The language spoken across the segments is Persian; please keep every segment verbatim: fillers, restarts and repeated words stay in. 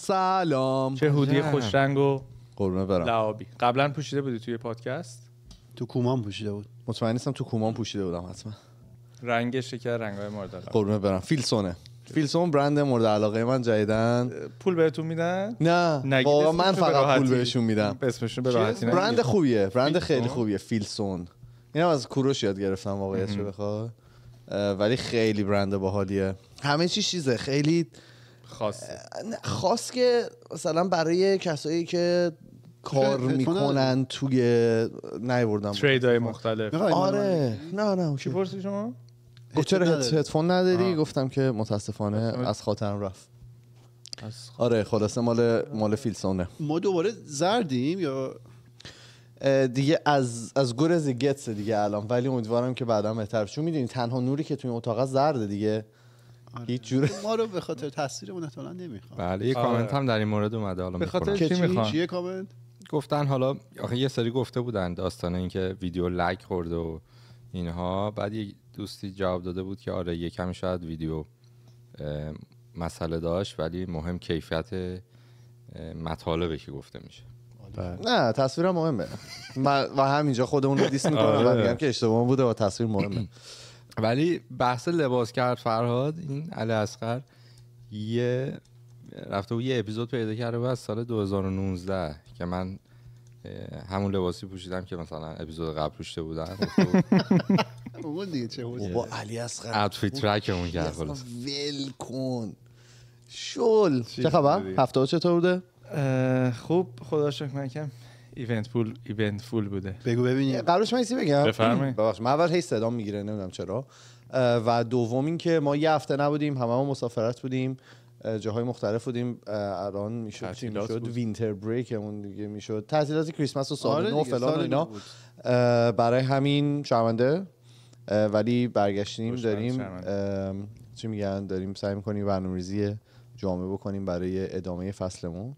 سلام. چه هودی خوش رنگ و قربونه برم. لعابی. قبلا پوشیده بودی توی پادکست؟ تو کومان پوشیده بود. مطمئن نیستم تو کومان پوشیده بودم حتما. رنگش که رنگای مورد علاقه. قربونه برم. فیلسونه. فیلسون برند مورد علاقه من جدیدن. پول بهتون میدن؟ نه واقعا من فقط پول بهشون میدم. اسمشون به راحتی نه. برند خوبیه، برند خیلی خوبیه فیلسون. اینم از کوروش یاد گرفتم واقعیتش بخواد. ولی خیلی برند باحالیه. همه چی چیزه خیلی خاص. خاص که مثلا برای کسایی که کار میکنن توی نیوردم تریدای مختلف. آره نه نه چی پرسی شما؟ گفت چرا هدفون نداری؟ گفتم که متاسفانه از خاطرم رفت. آره خلاصه مال مال فیلسونه. ما دوباره زردیم یا دیگه از از گور از گتس دیگه الان، ولی امیدوارم که بعدا بهتر بشه. چون میدونی تنها نوری که توی اتاق زرده دیگه. آره. هیچ جوره ما رو به خاطر تصویرمون احتمالاً نمیخوام. بله یه کامنت هم در این مورد اومده، حالا به خاطر چی میخوان؟ چیه کامنت؟ گفتن حالا آخه یه سری گفته بودن داستانه این که ویدیو لایک خورده و اینها، بعد یه دوستی جواب داده بود که آره یه کمی شاید ویدیو مسئله داشت ولی مهم کیفیت مطالبه که گفته میشه. نه تصویرم مهمه و همینجا خودمون رو دیس میکنم و میگم که اشتباه بوده و تصویر مهمه. ولی بحث لباس کرد فرهاد، این علی اصغر یه رفته بود یه اپیزود پیدا کرده بود از سال دو هزار و نوزده که من همون لباسی پوشیدم که مثلا اپیزود قبل پوشیده بودم. اون دیگه چه بود؟ با علی اصغر اوتفیت ترکمون کرد خلاص. ول کن شل. چه خبر؟ هفته چطور بوده؟ خوب خدا شکر. من کم ایونت فول ایونت فول بوده. بگو ببینیم. قبلش من ایسی بگم. بفرمایید. ببخشید من اول هی صدام میگیره نمیدونم چرا. و دوم این که ما یه هفته نبودیم، هممون مسافرت بودیم، جاهای مختلف بودیم. الان میشد چی میشد وینتر بریکمون دیگه میشد، تعطیلات کریسمس و سال نو فلان و اینا. برای همین شرمنده ولی برگشتیم داریم چی میگن داریم سعی میکنیم برنامه‌ریزی جامع بکنیم برای ادامه فصلمون.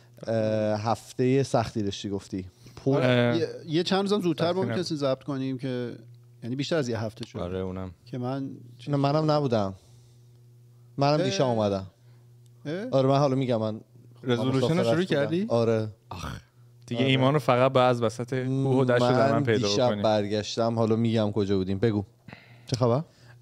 هفته سختی داشتی گفتی. یه, یه چند روزم زودتر ما میتونستیم ضبط کنیم که یعنی بیشتر از یه هفته شد. آره اونم که من نه منم نبودم. منم دیشب اومدم. آره من حالا میگم من رزولوشن رو شروع کردی؟ آره. دیگه آره. ایمان رو فقط با از وسط کوه و دشت من پیدا کنیم. من دیشب برگشتم، حالا میگم کجا بودیم. بگو چه خبر؟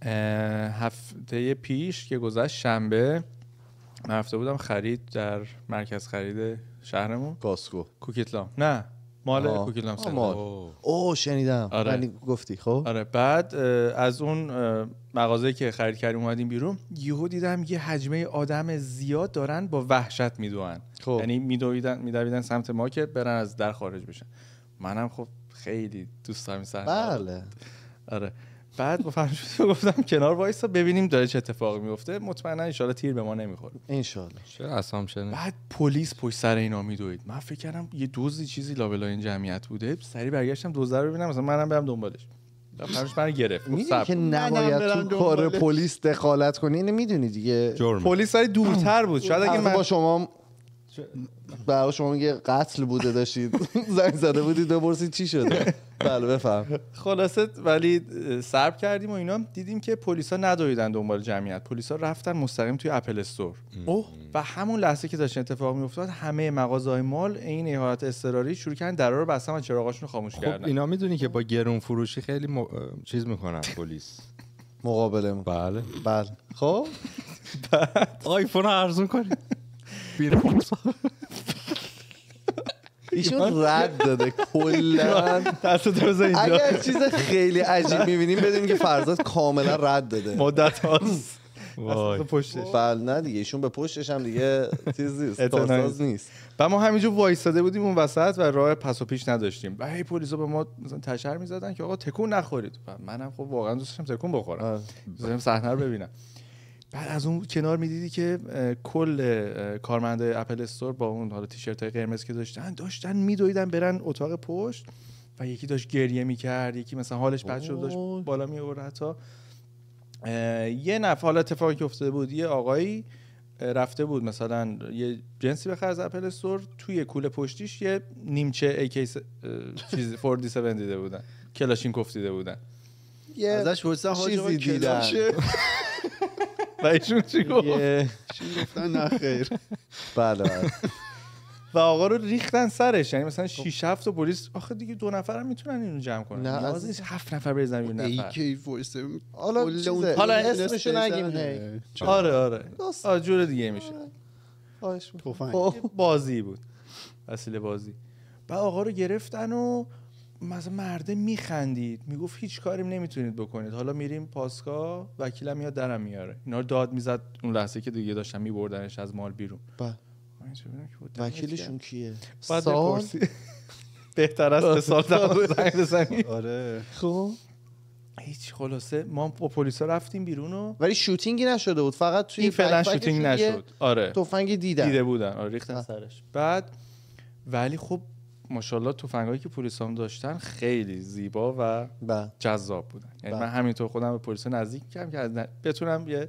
هفته پیش که گذشت شنبه من رفته بودم خرید در مرکز خرید شهرمون. گاسکو کوکیتلام. نه مال کوکیتلام سنتر. اوه شنیدم. آره. یعنی گفتی خب. آره بعد از اون مغازه‌ای که خرید کردیم اومدیم بیرون، یهو دیدم یه حجمه آدم زیاد دارن با وحشت میدوئن. خب. یعنی میدویدن میدویدن سمت ما که برن از در خارج بشن. منم خب خیلی دوست دارم این صحنه. بله. آره. بعد با فرشته گفتم کنار وایسا ببینیم داره چه اتفاقی میفته. مطمئنا ان شاءالله تیر به ما نمیخوره. ان شاءالله. چه اسام شنه. بعد پلیس پشت سر اینا میدوید. من فکر کردم یه دزدی چیزی لابلای این جمعیت بوده. سری برگشتم دزد رو ببینم، مثلا منم برم دنبالش. فرش من گرفت. میدونی که نباید تو کار پلیس دخالت کنی. اینو میدونی دیگه. پلیس ولی دورتر بود. شاید اگه من با شما برای شما میگه قتل بوده داشتید زنگ زده بودید بپرسید چی شده. بله بفهم. خلاصه ولی سرب کردیم و اینا، دیدیم که پلیسا ندویدن دنبال جمعیت. پلیسا رفتن مستقیم توی اپل استور. اوه و همون لحظه که داشت اتفاق میافتاد همه مغازه‌های مال این حالت اضطراری شروع کردن درا رو بستن و چراغاشون رو خاموش کردن. خب اینا میدونی که با گرون فروشی خیلی م... چیز میکنن پلیس. مقابله میکنن. بله بله. خب بعد آیفون ارزون کنید. بیرون ایشون رد داده کلا. دستو بزن اینجا. اگر چیز خیلی عجیب می‌بینیم بدونید که فرزاد کاملا رد داده. مدت هاست. وای پشتش. بله نه دیگه ایشون به پشتش هم دیگه چیز نیست. تاساز نیست. و ما همینجا وایساده بودیم اون وسط و راه پس و پیش نداشتیم. و هی پلیسا به ما مثلا تشر می‌زدن که آقا تکون نخورید. و منم خب واقعا دوست داشتم تکون بخورم. دوست صحنه رو ببینم. بعد از اون کنار میدیدی که کل کارمندای اپل استور با اون حالا تیشرتای قرمز که داشتن داشتن میدویدن برن اتاق پشت و یکی داشت گریه میکرد، یکی مثلا حالش بد شد داشت بالا می آورد. حتی یه نفر حالا اتفاقی که افتاده بود، یه آقایی رفته بود مثلا یه جنسی بخره از اپل استور، توی کوله پشتیش یه نیمچه ای کی چیز چهارصد و هفت دیده بودن، کلاشینکوف دیده بودن. ازش پرسیدن حاجی دیدن و ایشون چی گفت؟ ایشون گفتن نه خیر. بله بله. و آقا رو ریختن سرش. یعنی مثلا شش هفت تا پلیس، آخه دیگه دو نفر هم میتونن اینو جمع کنن، نه نیاز نیست هفت نفر بریزن بیرون ای نفر. کی فورس حالا چیزه. حالا اسمشو نگیم هی. آره آره آره جور دیگه میشه. خواهش تفنگ. بازی بود، وسیله بازی. بعد آقا رو گرفتن و مثلا مرده میخندید، میگفت هیچ کاریم نمیتونید بکنید، حالا میریم پاسگاه، وکیلم میاد درم میاره. اینا رو داد میزد اون لحظه که دیگه داشتن میبردنش از مال بیرون. بله. وکیلشون کیه؟ سال بهتر است به سال زنگ بزنی. آره خب هیچ، خلاصه ما با پلیسا رفتیم بیرون و ولی شوتینگی نشده بود، فقط توی این فعلا شوتینگ نشد. آره تفنگ دیدن دیده بودن، آره ریختن سرش. بعد ولی خب ماشاءالله تفنگایی که پلیسام داشتن خیلی زیبا و با. جذاب بودن. یعنی با. من همینطور خودم به پلیسا نزدیک کردم که از ن... بتونم یه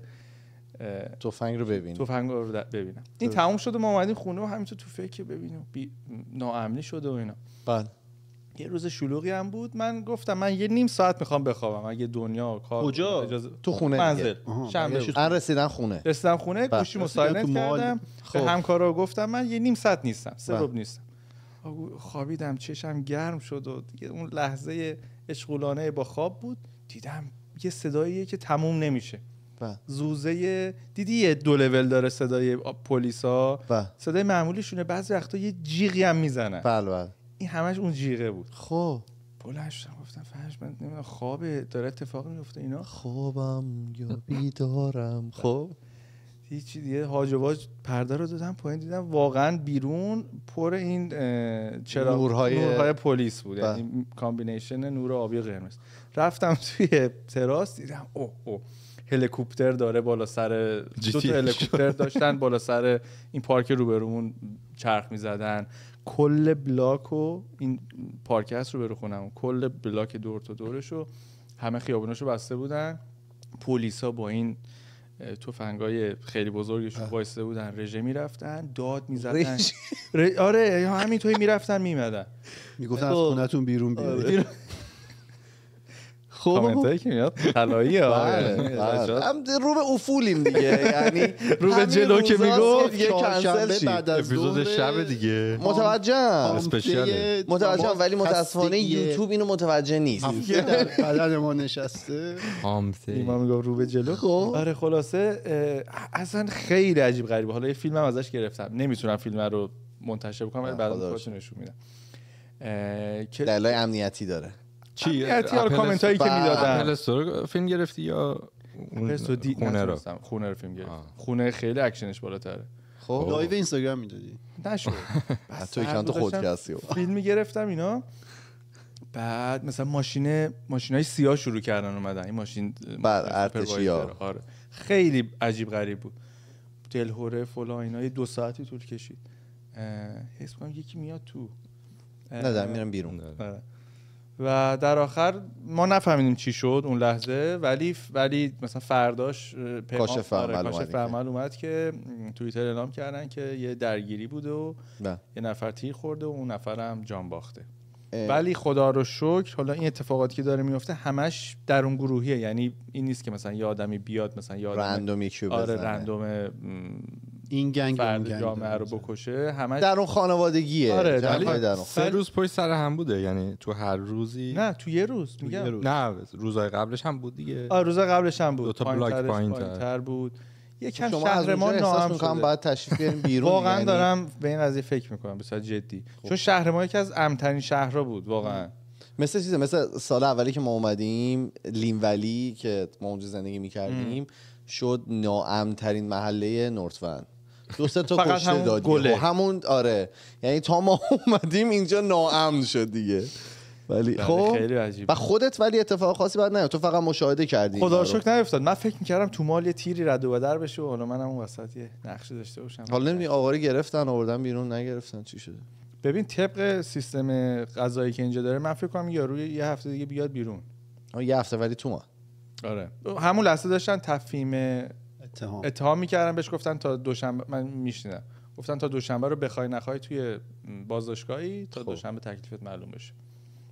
تفنگ رو ببینیم. تفنگ رو ببینم. این تموم شده، ما اومدیم خونه و همینطور تو فکر ببینیم بی... ناامنی شده و اینا. بله. یه روز شلوغی هم بود. من گفتم من یه نیم ساعت میخوام بخوابم، اگه دنیا کار کجا؟ اجازه... تو خونه منزل. آها، شنبه بود. من رسیدن خونه. رسیدم خونه، بله. گوشیمو سایلنت کردم. خب. به همکارا گفتم من یه نیم ساعت نیستم، سه بله. ربع نیستم. خوابیدم، چشم گرم شد و دیگه اون لحظه اشغولانه با خواب بود. دیدم یه صداییه که تموم نمیشه. بله. زوزه دیدی یه دو لول داره صدای پلیسا. بله. صدای معمولیشونه، بعضی وقتا یه جیغی هم میزنن. بله بله. این همش اون جیغه بود. خب بلند شدم گفتم فرش من نمیدونم خوابه، داره اتفاق میفته اینا. خوابم یا بیدارم. خب هیچی دیگه، هاج و واج پرده رو دادم پایین، دیدم واقعا بیرون پر این چراغ نورهای نورهای پلیس بود. با. یعنی کامبینیشن نور آبی و قرمز. رفتم توی تراس، دیدم اوه اوه هلیکوپتر داره بالا سر، دو تا هلیکوپتر داشتن بالا سر این پارک روبرومون چرخ میزدن. کل بلاک و این پارک هست روبرو خونم، کل بلاک دور تا دورشو همه خیابوناشو بسته بودن. پلیسا با این تفنگای خیلی بزرگشون وایساده بودن، رژه میرفتن، داد میزدن. ر... آره همینطوری میرفتن میمدن، میگفتن از خونتون بیرون بیارید. کامنتایی که میاد طلایی ها هم رو به افولیم دیگه، یعنی رو به جلو که میگفت یه کنسل شید بعد از اپیزود شب دیگه متوجهم اسپشیاله متوجهم ولی متاسفانه یوتیوب اینو متوجه نیست. هفته در بدن ما نشسته هامسه ما میگفت رو به جلو. آره خلاصه اصلا خیلی عجیب غریبه. حالا یه فیلم هم ازش گرفتم، نمیتونم فیلم رو منتشر بکنم ولی بعدا خودتون نشون میدم که دلایل امنیتی داره. چی احتیال کامنت هایی که میدادن. اپل استور فیلم گرفتی یا خونه رو؟ خونه رو فیلم گرفتم. خونه خیلی اکشنش بالاتره. خب لایو اینستاگرام میدادی؟ نشد. تو اکانت خودکستی فیلم میگرفتم اینا. بعد مثلا ماشین ماشینای سیاه شروع کردن اومدن، این ماشین بعد ارتشیا. آره خیلی عجیب غریب بود. دلهوره فلان اینا دو ساعتی طول کشید. حس کنم یکی میاد تو. نه دارم میرم بیرون. و در آخر ما نفهمیدیم چی شد اون لحظه، ولی ولی مثلا فرداش کاشف عمل اومد که توییتر اعلام کردن که یه درگیری بوده و نه. یه نفر تیر خورده و اون نفر هم جان باخته. اه. ولی خدا رو شکر حالا این اتفاقاتی که داره میفته همش در اون گروهیه، یعنی این نیست که مثلا یه آدمی بیاد مثلا یه آدم رندومی کیو بزنه. آره رندوم این گنگ فرد جامعه رو بکشه، همش در اون خانوادگیه. آره در سه روز پشت سر هم بوده، یعنی تو هر روزی نه تو یه روز میگم روز. نه روزهای قبلش هم بود دیگه. آره روزهای قبلش هم بود، دو تا بلاک پایینتر بود. یکم شهر ما ناامن شده. باید تشریف بیاریم بیرون. واقعا یعنی... دارم به این قضیه فکر میکنم به صورت جدی. خوب. چون شهر ما یکی از امن‌ترین شهرها بود واقعا. مثل چیزه، مثل سال اولی که ما اومدیم لین ولی که ما اونجا زندگی میکردیم ام. شد ناامن‌ترین محله نورتون. دو سه تا کشته دادیم همون. آره یعنی تا ما اومدیم اینجا ناامن شد دیگه. ولی خب خیلی عجیب. و خودت ولی اتفاق خاصی بعد نیفت، تو فقط مشاهده کردی. خدا رو شکر نیفتاد. من فکر می‌کردم تو مال یه تیری رد و بدر بشه و حالا منم اون وسط یه نقشه داشته باشم. حالا نمی‌دونی آواری گرفتن آوردن بیرون نگرفتن چی شده. ببین طبق سیستم قضایی که اینجا داره من فکر کنم یارو یه هفته دیگه بیاد بیرون. آ یه هفته ولی تو ما. آره همون لحظه داشتن تفهیم اتهام اتهام می‌کردن، بهش گفتن تا دوشنبه، من میشنیدم گفتن تا دوشنبه رو بخوای نخوای توی بازداشتگاهی تا دوشنبه تکلیفت معلوم بشه.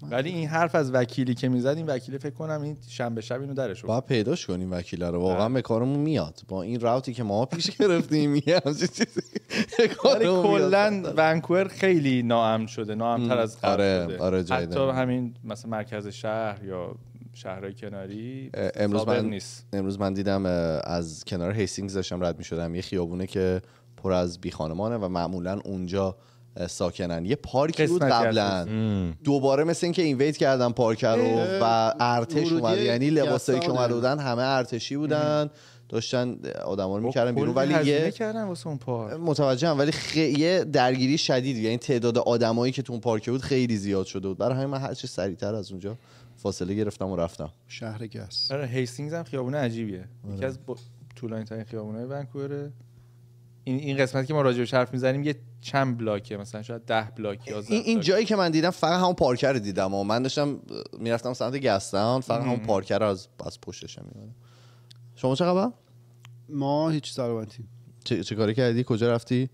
ولی این حرف از وکیلی که میزد، این وکیل فکر کنم این شنبه شب اینو درش باید پیداش کنیم وکیل رو، واقعا به کارمون میاد با این راوتی که ما پیش گرفتیم. یه همچین چیزی کلا ونکوور خیلی ناامن شده، ناامن‌تر از قبل آره، شده. آره حتی همین مثلا مرکز شهر یا شهرهای کناری امروز من نیست. امروز من دیدم از کنار هیستینگز داشتم رد می‌شدم، یه خیابونه که پر از بی خانمانه و معمولا اونجا ساکنن. یه پارکی بود قبلا، دوباره مثل این که اینویت کردن پارک رو و ارتش اومد، یعنی لباسایی که اومده بودن همه ارتشی بودن، داشتن آدما رو می‌کردن بیرون. ولی یه کردن واسه اون پارک متوجهم، ولی خیلی درگیری شدید، یعنی تعداد آدمایی که تو اون پارک بود خیلی زیاد شده بود. برای همین من هر چه سریعتر از اونجا فاصله گرفتم و رفتم. شهر گس. آره هیستینگز هم خیابونه عجیبیه، یکی از طولانی ترین خیابون‌های ونکووره. این این قسمتی که ما راجع بهش حرف میزنیم یه چند بلاکه، مثلا شاید ده بلاک یا این, این جایی که من دیدم فقط همون پارک رو دیدم و من داشتم میرفتم سمت گستان، فقط همون پارک رو از از پشتش میاد. شما چه خبر؟ ما هیچ سلامتی. چه چه کاری کردی؟ کجا رفتی؟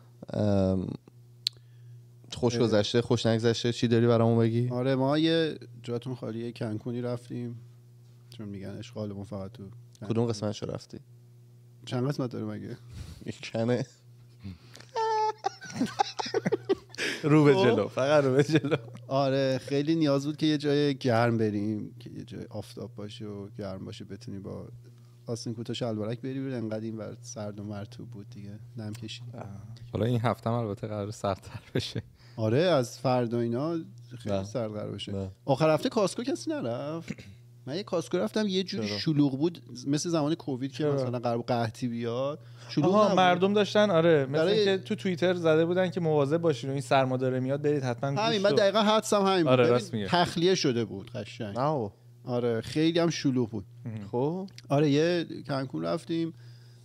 خوش گذشته، خوش نگذشته؟ چی داری برامون بگی؟ آره ما یه جاتون خالیه کنکونی رفتیم، چون میگن اشغالمون فقط تو. کدوم قسمتش رفتی؟ چند قسمت داره مگه؟ کنه رو به جلو، فقط رو به جلو. آره خیلی نیاز بود که یه جای گرم بریم، که یه جای آفتاب باشه و گرم باشه، بتونی با آستین کوتاه شلوارک بری بیرون. انقدر این ور سرد و مرطوب بود دیگه، نم کشید. حالا این هفته هم البته قرار سردتر بشه. آره از فردا اینا خیلی سرد قرار بشه. آخر هفته کاسکو کسی نرفت؟ من یه کاسکو رفتم یه جوری شلوغ بود مثل زمان کووید که مثلا قرار قحطی بیاد. شلوغ نبود. مردم داشتن آره مثلا برای... که تو توییتر زده بودن که مواظب باشین این سرما داره میاد، برید حتما. همین من دقیقاً حدسم همین بود. آره تخلیه شده بود قشنگ. نه آره خیلی هم شلوغ بود. خب آره یه کنکون رفتیم،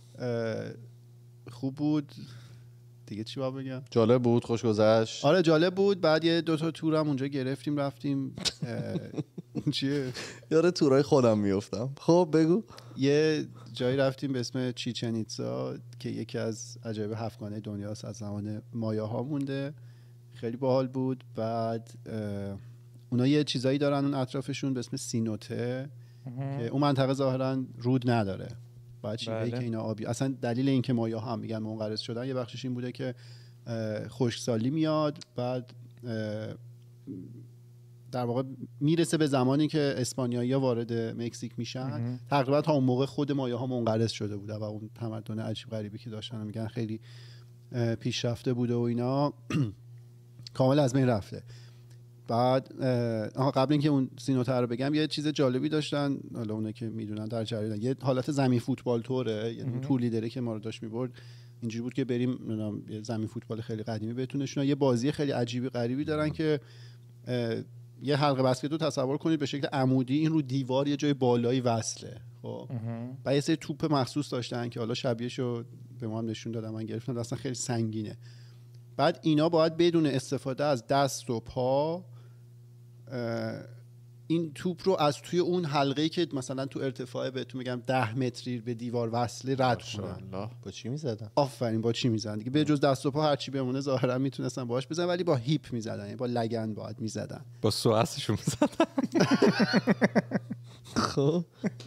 خوب بود دیگه. چی باید بگم؟ جالب بود، خوش گذشت. آره جالب بود. بعد یه دو تا تورم اونجا گرفتیم رفتیم. چیه؟ یاره تورای خودم میافتم. خب بگو. یه جایی رفتیم به اسم چیچن ایتزا که یکی از عجایب هفتگانه دنیاست، از زمان مایاها مونده. خیلی باحال بود. بعد اونا یه چیزایی دارن اون اطرافشون به اسم سینوته که اون منطقه ظاهرا رود نداره. بعد چیزایی که اینا آبی، اصلا دلیل این که مایاها هم میگن منقرض شدن یه بخشش این بوده که خشکسالی میاد، بعد در واقع میرسه به زمانی که اسپانیایی‌ها وارد مکزیک میشن، تقریبا تا اون موقع خود مایاها منقرض شده بوده و اون تمدن عجیب غریبی که داشتن میگن خیلی پیشرفته بوده و اینا کامل از بین رفته. بعد آها قبل اینکه اون سینوته رو بگم یه چیز جالبی داشتن، حالا اونه که میدونن در جریان، یه حالت زمین فوتبال توره، یعنی تور لیدری که ما رو داشت میبرد اینجوری بود که بریم یه زمین فوتبال خیلی قدیمی بهتون نشون. یه بازی خیلی عجیبی غریبی دارن که یه حلقه بسکت رو تصور کنید به شکل عمودی، این رو دیوار یه جای بالایی وصله. خب بعد یه سری توپ مخصوص داشتن که حالا شبیهشو به ما هم نشون دادن، من گرفتم، اصلا خیلی سنگینه. بعد اینا باید بدون استفاده از دست و پا این توپ رو از توی اون حلقه‌ای که مثلا تو ارتفاع بهتون میگم ده متری به دیوار وصله رد کنن. با چی میزدن؟ آفرین با چی میزدن دیگه، به جز دست و پا هر چی بمونه ظاهرا میتونستن باهاش بزنن، ولی با هیپ میزدن، یعنی با لگن باید میزدن، با سواسشون میزدن. خب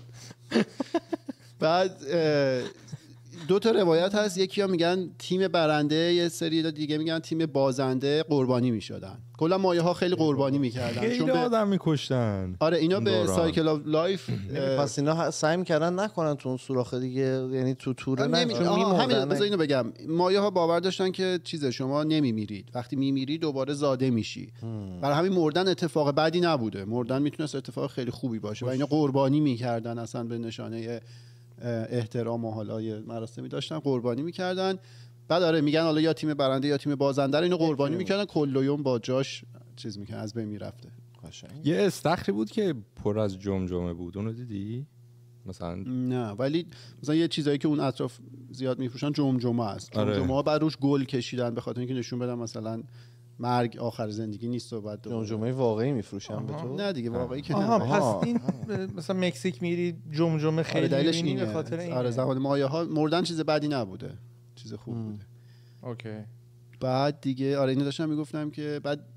بعد دو تا روایت هست، یکی ها میگن تیم برنده، یه سری دیگه میگن تیم بازنده قربانی میشدن. کلا مایه ها خیلی قربانی میکردن، خیلی چون آدم میکشتن. آره اینا به سایکل آف لایف پس اینا سعی میکردن نکنن تو اون سوراخ دیگه، یعنی تو توره نه، چون میمردن. بذار اینو بگم، مایه ها باور داشتن که چیزه شما نمیمیرید، وقتی میمیری دوباره زاده میشی. برای همین مردن اتفاق بدی نبوده، مردن میتونست اتفاق خیلی خوبی باشه و اینا قربانی میکردن، اصلا به نشانه احترام و حالا یه مراسمی داشتن قربانی میکردن. بعد آره میگن حالا یا تیم برنده یا تیم بازنده رو اینو قربانی میکردن، کلیوم با جاش چیز میکنن، از بین میرفته. یه استخری بود که پر از جمجمه بود، اونو دیدی مثلا؟ نه ولی مثلا یه چیزایی که اون اطراف زیاد میفروشن جمجمه است. جمجمه ها بعد روش گل کشیدن به خاطر اینکه نشون بدن مثلا مرگ آخر زندگی نیست و بعد جمجمه واقعی میفروشن به تو؟ نه دیگه واقعی که نه. آها پس این مثلا مکزیک میری جمجمه خیلی آره میبینی به خاطر این. آره زمان مایه ها مردن چیز بدی نبوده، چیز خوب بوده. اوکی. بعد دیگه آره اینو داشتم میگفتم که بعد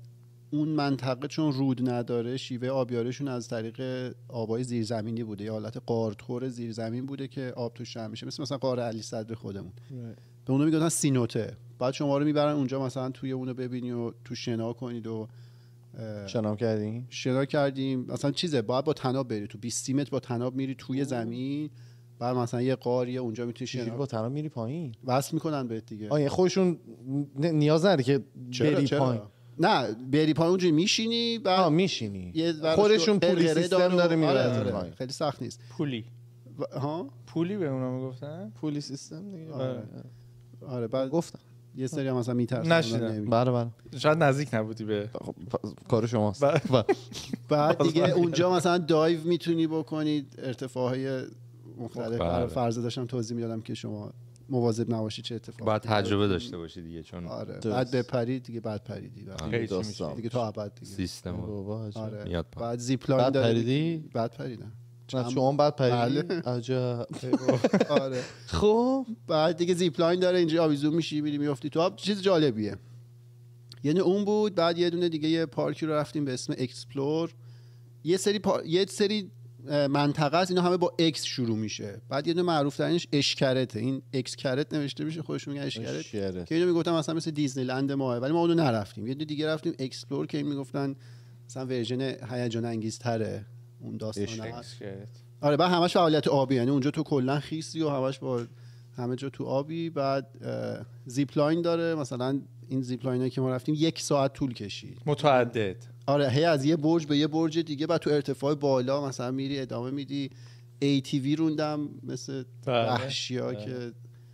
اون منطقه چون رود نداره شیوه آبیاریشون از طریق آبای زیرزمینی بوده، یه حالت قارتخور زیرزمین بوده که آب توش جمع میشه، مثل مثلا قاره علی صدر خودمون. به اونو میگفتن سینوته. بعد شما رو میبرن اونجا مثلا توی اونو ببینی و تو شنا کنید و شنا کردیم شنا کردیم مثلا چیزه، باید با تناب بری تو بیست متر با تناب میری توی اوه. زمین، بعد مثلا یه قاریه اونجا میتونی شنا با تناب میری پایین، وصل میکنن بهت دیگه. آ خودشون نیاز نداره که بری پایین. نه بری پایین اونجوری میشینی بعد آ میشینی خودشون پولی سیستم داره میبره پایین، خیلی سخت نیست. پولی و... ها پولی به اونا میگفتن پولی سیستم دیگه. آره آره بعد گفتم یه سری هم مثلا میترسن نشیدم. بله بله شاید نزدیک نبودی به کار شماست. بعد دیگه اونجا مثلا دایو میتونی بکنید ارتفاعهای مختلف. فرض داشتم توضیح میدادم که شما مواظب نباشید چه اتفاقی. بعد تجربه داشته باشی دیگه، چون آره بعد بپرید دیگه بعد پریدی دیگه تا ابد دیگه سیستم آره. میاد بعد زیپلاین داره. بعد پریدی؟ بعد پریدم. شما بعد پریدی؟ عجب. آره. خب بعد دیگه زیپلاین داره اینجوری آویزون میشی میری میافتی تو آب، چیز جالبیه. یعنی اون بود. بعد یه دونه دیگه یه پارکی رو رفتیم به اسم اکسپلور. یه سری پا... یه سری منطقه است اینا همه با اکس شروع میشه. بعد یه دونه معروف ترینش اشکرته. این اکس کرت نوشته میشه، خودشون میگن اشکرت. اشکرت. که اینو میگفتن مثلا مثل دیزنی لند ما، ولی ما اونو نرفتیم. یه دونه دیگه رفتیم اکسپلور که این میگفتن مثلا ورژن هیجان انگیزتره اون داستانه. آره بعد همش فعالیت آبی، یعنی اونجا تو کلا خیسی و همش با همه جا تو آبی. بعد زیپلاین داره، مثلا این زیپلاینایی که ما رفتیم یک ساعت طول کشید متعدد. آره هی از یه برج به یه برج دیگه، بعد تو ارتفاع بالا مثلا میری ادامه میدی. ای تی وی روندم مثل وحشیا که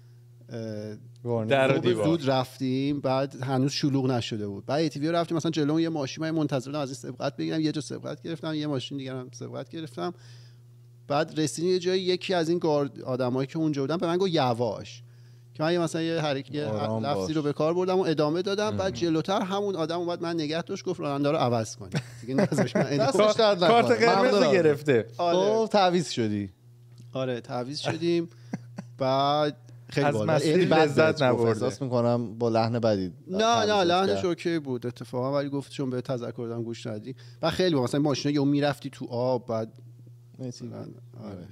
در دیوار زود رفتیم، بعد هنوز شلوغ نشده بود. بعد ای تی وی رو رفتیم مثلا جلو یه ماشین، من منتظر بودم از این سبقت بگیرم، یه جا سبقت گرفتم، یه ماشین دیگه هم سبقت گرفتم. بعد رسیدیم یه جایی، یکی از این گارد آدمایی که اونجا بودن به من گفت یواش، که من مثلا یه حرکت لفظی رو به کار بردم و ادامه دادم. بعد جلوتر همون آدم اومد من نگه داشت، گفت راننده رو عوض کن دیگه. نذاش من دستش درد نکنه، کارت قرمز گرفته. آره تعویض شدی. آره تعویض شدیم. بعد خیلی از مسیر لذت نبرد. احساس میکنم با لحن بدی. نه نه لحنش اوکی بود اتفاقا، ولی گفت چون به تذکر دادم گوش ندی. بعد خیلی با مثلا ماشینا یهو میرفتی تو آب، بعد مثلا آره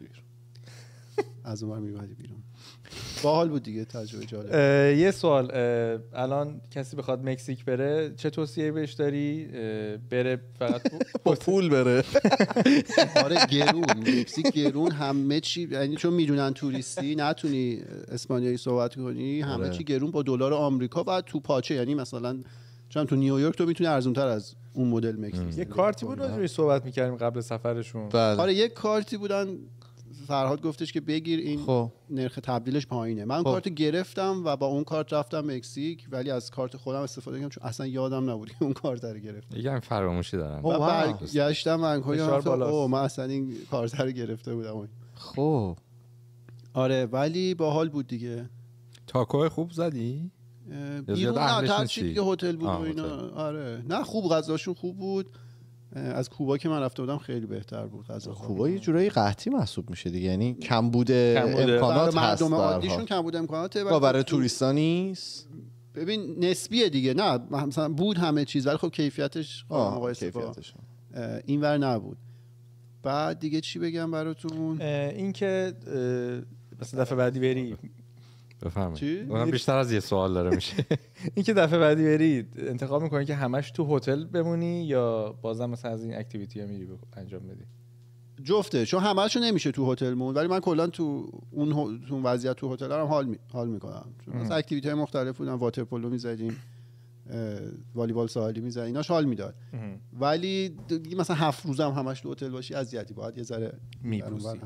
از اونور میومدی بیرون. باحال بود دیگه، تجربه جالب. یه سوال، الان کسی بخواد مکزیک بره چه توصیه بهش داری؟ بره فقط با پول بره؟ آره گرون، مکزیک گرون همه چی، یعنی چون میدونن توریستی نتونی اسپانیایی صحبت کنی، همه آره. چی گرون با دلار آمریکا. بعد تو پاچه، یعنی مثلا چون تو نیویورک تو میتونی ارزونتر از اون مدل مکزیک. یه کارتی بود راجعش صحبت می‌کردیم قبل سفرشون. بله. آره یه کارتی بودن، فرهاد گفتش که بگیر این خب. نرخ تبدیلش پایینه. من خب. کارت گرفتم و با اون کارت رفتم مکزیک، ولی از کارت خودم استفاده کردم چون اصلا یادم نبود که اون کارت رو گرفتم. یکم فراموشی دارم. و برگشتم بانک‌های اوه من اصلا این کارت رو گرفته بودم. خب آره ولی باحال بود دیگه. تاکو خوب زدی؟ بیرون نه ترچی که هتل بود و اینا. آره نه خوب، غذاشون خوب بود. از کوبا که من رفته بودم خیلی بهتر بود غذا. کوبا یه جورایی قحطی محسوب میشه دیگه، یعنی کم بوده امکانات هست، مردم عادیشون کم بوده امکانات، برای توریستا نیست. ببین نسبیه دیگه، نه مثلا بود همه چیز ولی خب کیفیتش مقایسه با اینور نبود. بعد دیگه چی بگم براتون؟ این که مثلا دفعه بعدی بری بفرمایید. اونم بیشتر از یه سوال داره میشه. این که دفعه بعدی برید انتخاب میکنی که همش تو هتل بمونی یا بازم مثلا از این اکتیویتی ها میری انجام بدی؟ جفته، چون همه‌شو نمیشه تو هتل مون، ولی من کلا تو اون تو اون وضعیت تو هتل هم حال می... حال میکنم. مثلا اکتیویتی های مختلف بودن، واتر پولو میزدیم، والیبال ساحلی میزدیم، ایناش حال میداد. ولی مثلا هفت روز هم همش تو هتل باشی اذیتی، باید یه ذره میبوسی.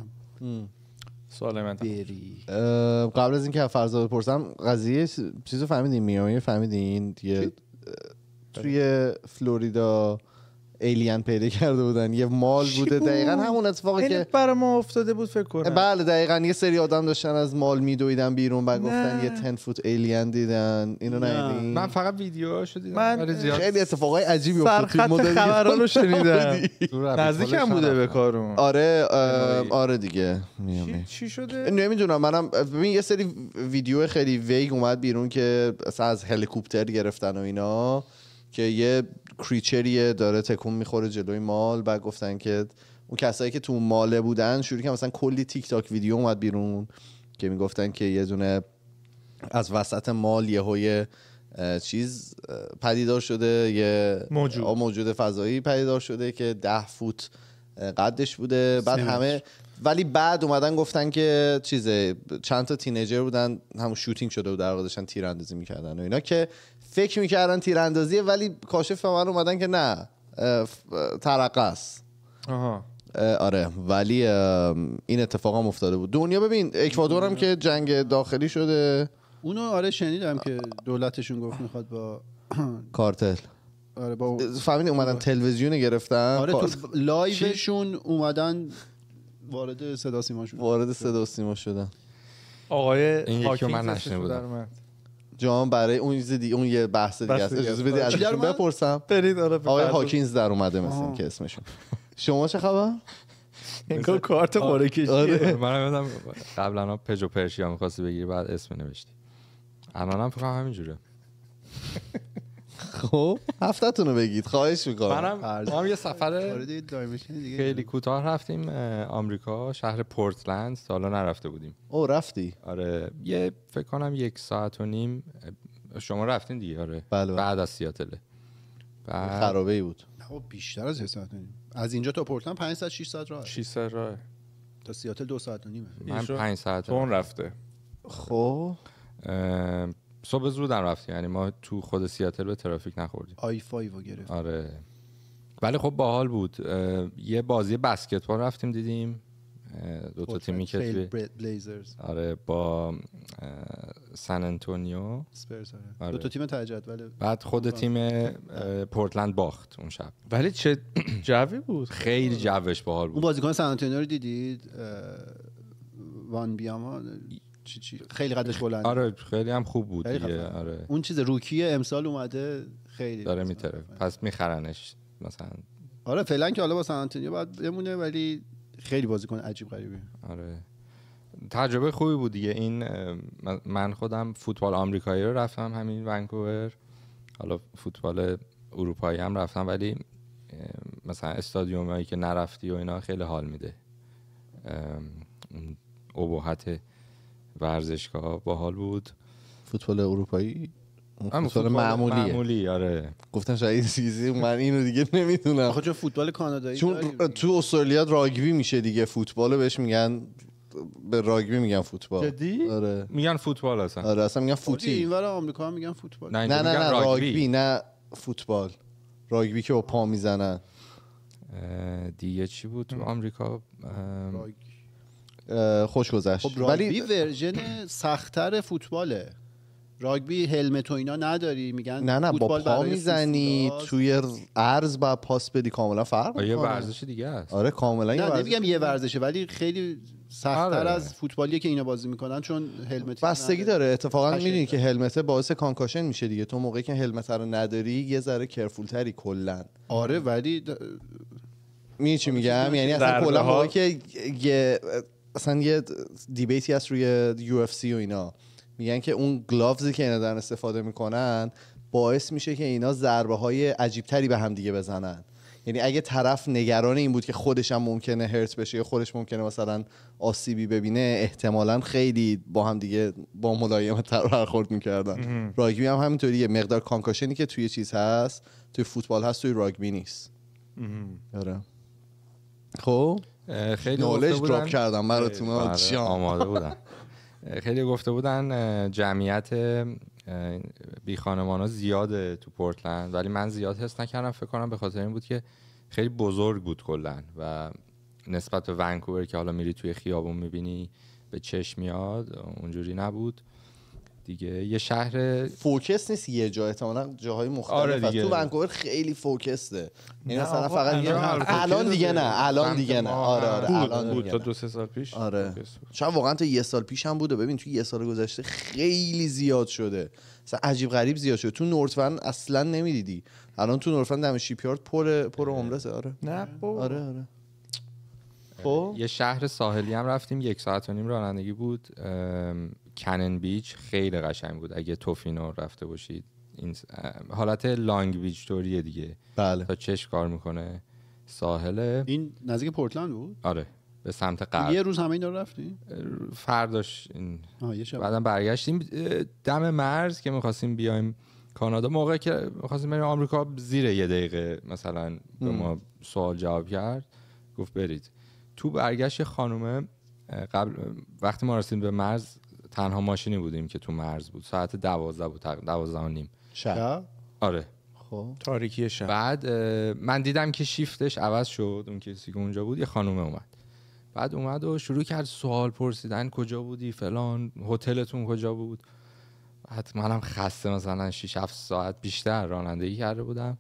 سوال من قبل از اینکه فرزاد بپرسم، قضیه چیزو فهمیدین؟ میامی فهمیدین؟ یه توی فلوریدا ایلین پیدا کرده بودن، یه مال بوده دقیقاً همون اتفاقی که برای ما افتاده بود فکر کنم. بله دقیقاً یه سری آدم داشتن از مال میدویدن بیرون، بعد گفتن یه ده فوت ایلین دیدن. اینو ندیدین؟ من فقط ویدیوهاشو دیدم. من خیلی اتفاقای عجیبی افتاد توی مدل خبرا رو شنیدم. نزدیک هم بوده به کارون. آره آره دیگه. چی شده؟ نمیدونم، منم ببین یه سری ویدیو خیلی ویگ اومد بیرون که از هلیکوپتر گرفتن و اینا. که یه کریچریه داره تکون میخوره جلوی مال. بعد گفتن که اون کسایی که تو ماله بودن شروع کردن مثلا کلی تیک تاک ویدیو اومد بیرون که میگفتن که یه دونه از وسط مال یهوی چیز پدیدار شده، یه موجود موجود فضایی پدیدار شده که ده فوت قدش بوده. بعد همه ولی بعد اومدن گفتن که چیزه چند تا تینیجر بودن همون شوتینگ شده بود در واقع داشتن تیراندازی میکردن و اینا که فکر میکردن تیراندازیه ولی کاشف من اومدن که نه ترقه است. آها آره ولی این اتفاق هم افتاده بود. دنیا ببین اکوادور هم که جنگ داخلی شده اونو آره شنیدم که دولتشون گفت میخواد با کارتل آره با فهمیدی اومدن تلویزیون گرفتن آره تو لایوشون اومدن وارد صدا سیما شدن وارد صدا سیما شدن. آقای هاکینگ من نشنیده بودم جان برای اون چیز دیگه اون یه بحث دیگه است. اجازه بدید ازشون بپرسم. برید آره آقای هاکینز در اومده مثلا که اسمشون. شما چه خبر؟ اینکه کارت قرعه کشی. من یادم قبلا پژو پرشیا می‌خواستی بگیری بعد اسم نوشتی. الانم فکر کنم همینجوره. خب هفته‌تون رو بگید خواهش می‌کنم. منم ما یه سفر خیلی کوتاه رفتیم آمریکا، شهر پورتلند. سالا نرفته بودیم. او رفتی؟ آره یه فکر کنم یک ساعت و نیم. شما رفتین دیگه؟ آره بله. بعد از سیاتل. بعد خرابه‌ای بود. خب بیشتر از یک ساعت و نیم. از اینجا تا پورتلند پنج ساعت شش ساعت راه. شش ساعت راه. تا سیاتل دو ساعت و نیمه. من پنج ساعت. اون رفته. خب صبح زودم رفتیم، یعنی ما تو خود سیاتل به ترافیک نخوردیم. آی فایو رو گرفت. آره ولی خب باحال بود. یه بازی بسکتبال رفتیم دیدیم، دو تا تیمی که توی بلیزرز آره با سان انتونیو اسپرز آره. دو تا تیم ته جدول. بعد خود تیم پورتلند باخت اون شب. ولی چه جوی بود، خیلی جوش باحال بود. اون بازیکن سان انتونیو رو دیدید؟ وان بیاما چی چی خیلی قدش بلنده. آره خیلی هم خوب بود دیگه. آره اون چیز روکی امسال اومده خیلی داره میتره، پس میخرنش مثلا. آره فعلا که حالا با سان آنتونیو باید بمونه ولی خیلی بازیکن عجیب غریبی. آره تجربه خوبی بود دیگه. این من خودم فوتبال آمریکایی رو رفتم همین ونکوور، حالا فوتبال اروپایی هم رفتم، ولی مثلا استادیومایی که نرفتی و اینا خیلی حال میده. ابهت ورزشگاه باحال بود. فوتبال اروپایی فوتبال معمولیه. معمولی آره. گفتم شاید چیزی من اینو دیگه نمیدونم. آخه چون فوتبال کانادایی چون تو استرالیا راگبی میشه دیگه، فوتبالو بهش میگن، به راگبی میگن فوتبال. جدی؟ آره میگن فوتبال اصلا. آره اصلا میگن فوتی. اینور آمریکا هم میگن فوتبال. نه نه نه, نه راگبی نه فوتبال. راگبی که با پا میزنن. دیگه چی بود تو آمریکا؟ خوش گذشت. خب راگبی ورژن سخت‌تر فوتباله. راگبی هلمت و اینا نداری، میگن نه نه با پا میزنی توی عرض با پاس بدی، کاملا فرق میکنه. یه ورزش دیگه است. آره کاملا یه ورزش. نمیگم یه ورزشه ولی خیلی سخت‌تر آره. از فوتبالیه که اینا بازی میکنن چون هلمت بستگی داره. اتفاقا میدونی که هلمت باعث کانکاشن میشه دیگه. تو موقعی که هلمت رو نداری یه ذره کرفول تری کلا. آره ولی د... می چی میگم، یعنی اصلا کلا موقعی که یه اصلا یه دیبیتی هست روی یو اف سی و اینا میگن که اون گلاوزی که اینا دارن استفاده میکنن باعث میشه که اینا ضربه های عجیب تری به هم دیگه بزنن. یعنی اگه طرف نگران این بود که خودش هم ممکنه هرت بشه یا خودش ممکنه مثلا آسیبی ببینه، احتمالاً خیلی با هم دیگه با ملایمت تر برخورد میکردن. راگبی هم همینطوریه، مقدار کانکاشنی که توی چیز هست توی فوتبال هست توی راگبی نیست. آره خب خیلی نالج دراپ کردم براتون جان، آماده بودن. خیلی گفته بودن جمعیت بی خانمانا زیاده تو پورتلند، ولی من زیاد حس نکردم. فکر کنم به خاطر این بود که خیلی بزرگ بود کلا و نسبت به ونکوور که حالا میری توی خیابون میبینی به چشم میاد، اونجوری نبود دیگه. یه شهر فوکس نیست یه جا، احتمالاً جاهای مختلف. آره تو ونکوور خیلی فوکسه. این مثلا فقط الان دیگه نه، الان دیگه نه. آره آره الان بود تا دو سه سال پیش. آره شاید واقعا تا یه سال پیش هم بوده. ببین توی یه سال گذشته خیلی زیاد شده، مثلا عجیب غریب زیاد شده. تو نورتون اصلا نمیدیدی، الان تو نورتون دم شیپیارد پر پر عمرته. آره نه آره آره. خب یه شهر ساحلی هم رفتیم، یک ساعت و نیم رانندگی بود. کنن بیچ خیلی قشنگ بود. اگه توفینو رفته باشید این حالت لانگ بیچ توریه دیگه. بله. تا چشم کار میکنه، ساحل. این نزدیک پورتلند بود؟ آره به سمت غرب. یه روز همه اینا رو رفتیم؟ فرداش این آه بعدم برگشتیم دم مرز که می‌خواستیم بیایم کانادا. موقعی که می‌خواستیم بریم آمریکا زیر یه دقیقه مثلا به ما سوال جواب کرد، گفت برید. تو برگشت خانومه قبل وقتی ما رسیدیم به مرز تنها ماشینی بودیم که تو مرز بود. ساعت دوازده بود، دوازده و نیم شب. آره خب تاریکی شب. بعد من دیدم که شیفتش عوض شد، اون کسی که اونجا بود یه خانومه اومد. بعد اومد و شروع کرد سوال پرسیدن کجا بودی فلان، هتلتون کجا بود. بعد منم خسته مثلا شش هفت ساعت بیشتر رانندگی کرده بودم.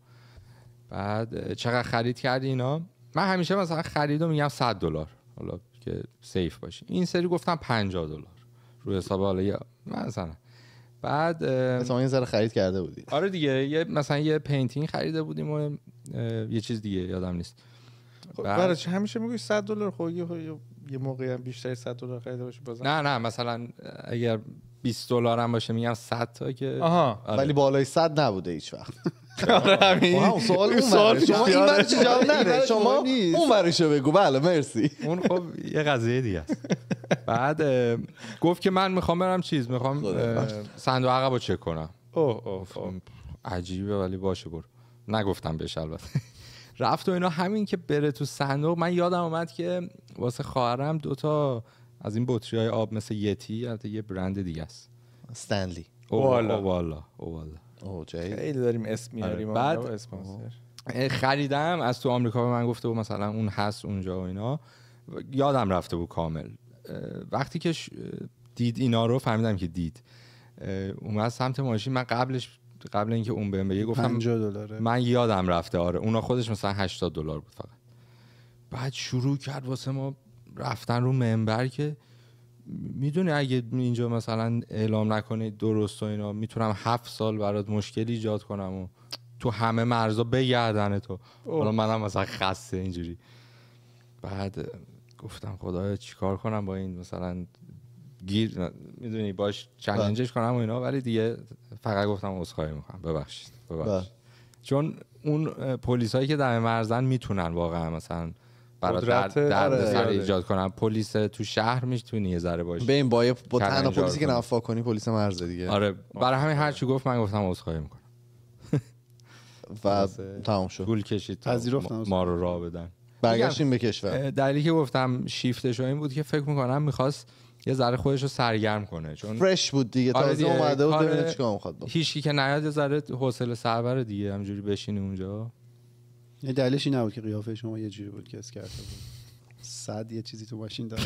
بعد چقدر خرید کردی اینا؟ من همیشه مثلا خریدو میگم صد دلار، حالا که سیف باشه. این سری گفتم پنجاه دلار رو حساب حالا مثلا. بعد مثلا این ذره خرید کرده بودی؟ آره دیگه، یه مثلا یه پینتینگ خریده بودیم و یه چیز دیگه یادم نیست. برای چه همیشه میگی صد دلار؟ خب یه موقعی هم بیشتر صد دلار خریده باشه بازم. نه نه مثلا اگر بیست دلار هم باشه میگم صد تا که آها. آره. ولی بالای صد نبوده هیچ وقت. آره همین سوال اون شما این برای چی جواب نده؟ شما اون برایشو بگو. بله مرسی. اون خب یه قضیه دیگه است. بعد گفت که من میخوام برم چیز میخوام صندوق عقبو چک کنم. اوه اوه عجیبه ولی باشه برو. نگفتم بهش البته. رفت و اینا. همین که بره تو صندوق من یادم اومد که واسه خواهرم دوتا از این بطری‌های آب مثل یتی، البته یه برند دیگه است، استنلی. والا والا والا اوه جای خیلی داریم اسم میاریم. بعد اسپانسر خریدم از تو آمریکا، به من گفته بود مثلا اون هست اونجا و اینا. یادم رفته بود کامل. وقتی که دید اینا رو فهمیدم که دید اومد سمت ماشین. من قبلش قبل اینکه اون بهم بگه گفتم پنجاه دلاره. من یادم رفته. آره اونا خودش مثلا هشتاد دلار بود فقط. بعد شروع کرد واسه ما رفتن رو منبر که میدونی اگه اینجا مثلا اعلام نکنی درست و اینا میتونم هفت سال برات مشکل ایجاد کنم و تو همه مرزا بگردن تو. حالا منم مثلا خسته اینجوری. بعد گفتم خدایا چیکار کنم با این مثلا گیر میدونی باش چالنجش کنم و اینا، ولی دیگه فقط گفتم عذرخواهی میکنم ببخشید ببخشید. چون اون پلیسایی که دم مرزن میتونن واقعا مثلا برای درد درد سر ایجاد کنن. پلیس تو شهر میتونی یه ذره باشه. ببین با با تنها پلیسی که نفا کنی پلیس مرز دیگه. آره برای همین هر چی گفت من گفتم عذرخواهی میکنم و تمام شد. طول کشید پذیرفتم ما رو راه بدن. برگشتیم به کشور. دلیلی که گفتم شیفتش این بود که فکر میکنم میخواست یه ذره خودش رو سرگرم کنه، چون فرش بود دیگه، تازه اومده بود ببینه چیکار میخواد بکنه. هیچکی که نیاد یه ذره حوصله سربر دیگه همینجوری بشینی اونجا. یه دلیلش این نبود که قیافه شما یه جوری بود که اس کرده بود صد یه چیزی تو ماشین داره.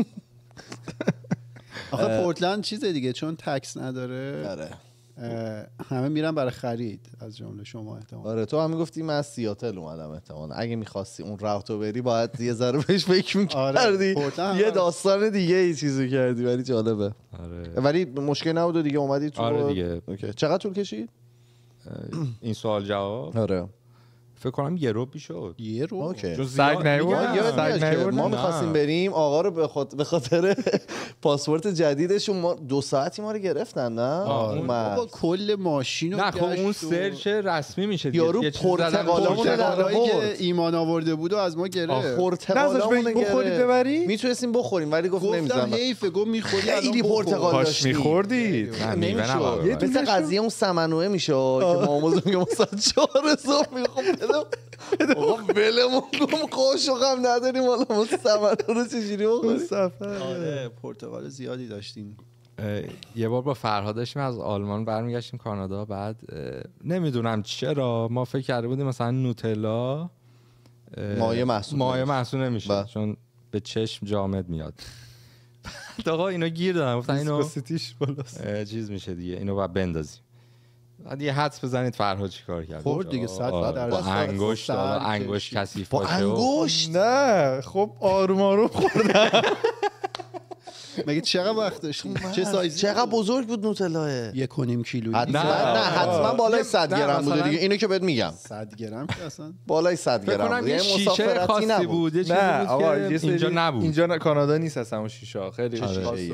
آخه پورتلند چیزه دیگه، چون تکس نداره. آره همه میرن برای خرید از جمله شما احتمال. آره تو هم میگفتی من از سیاتل اومدم احتمال. اگه میخواستی اون راهتو بری باید یه ذره بهش فکر می‌کردی. آره یه داستان دیگه ای چیزو کردی ولی جالبه. آره ولی مشکل نبود و دیگه اومدی تو. آره دیگه. اوکی. چقدر طول کشید این سوال جواب؟ آره فکر کنم یه رو بیشد. یه رو اوکی. سگ نیورد. ما می‌خواستیم بریم آقا رو به خاطر پاسپورت جدیدشون ما دو ساعتی ما رو گرفتن. نه بابا کل ماشین رو نه خب اون سرچ رسمی میشه دیگه. یارو پرتقالامون در که ایمان آورده بود و از ما گرفت. پرتقالامون بخورید ببری میتونستیم بخوریم ولی گفت نمیذارم. گفتم حیفه، گفت میخوری خیلی پرتقال داشتی. میخوردید نمیشه. یه تو قضیه اون سمنوه میشه که ما آموزو میگم ساعت چهار صبح میخوام آقا ولمون کن قاشقم نداریم حالا ما سمنو رو چجوری بخوریم. آره پرتقال زیادی داشتیم. یه بار با فرهاد داشتیم از آلمان برمیگشتیم کانادا. بعد نمیدونم چرا ما فکر کرده بودیم مثلا نوتلا مایه محسوب مایه محسوب نمیشه چون به چشم جامد میاد. بعد آقا اینو گیر دادن گفتن اینو چیز میشه دیگه، اینو باید بندازیم. بعد یه حدس بزنید فرهاد چیکار کرد؟ خورد دیگه صد درصد با انگشت دالا انگشت کثیف با انگشت. نه خب آروم آروم خوردم. مگه چقدر وقت داشتیم؟ چه سایزی؟ چقدر بزرگ بود نوتلاه؟ یک و نیم کیلو. نه نه حتما بالای صد گرم بوده دیگه. اینو که بهت میگم صد گرم که اصلا بالای صد گرم بود. یعنی مسافرتی نبود. نه آقا اینجا نبود. اینجا کانادا نیست اصلا اون شیشه خیلی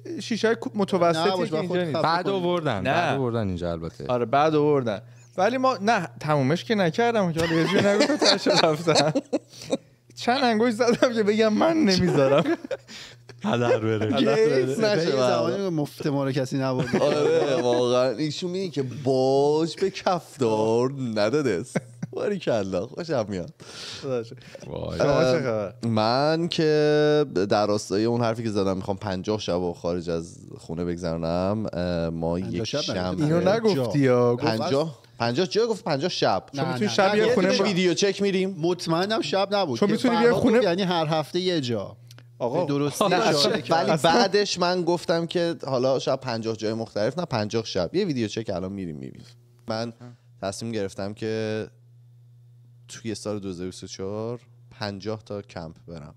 شیشه متوسطی که اینجا نیست. بعد آوردن بعد آوردن اینجا البته. آره بعد آوردن ولی ما نه تمومش که نکردم که حالا یه جوری نگفتم تاش رفتن. چند انگوش زدم که بگم من نمیذارم هدر بره گیس نشه. زمانی مفت ما رو کسی نبود. آره واقعا ایشون میگه که باج به کفدار ندادست. باری کلا خوشم میاد. من که در راستای اون حرفی که زدم میخوام پنجاه شب خارج از خونه بگذرونم. ما یک شنبه اینو نگفتی یا پنجاه پنجاه جا گفت پنجاه شب. چون میتونی شب یه خونه ویدیو چک میریم. مطمئنم شب نبود. چون میتونی بیا خونه یعنی هر هفته یه جا. آقا درسته. ولی بعدش من گفتم که حالا شب پنجاه جای مختلف نه پنجاه شب یه ویدیو چک الان میریم میبینیم. من تصمیم گرفتم که توی سال دو هزار و بیست و چهار پنجاه تا کمپ برم.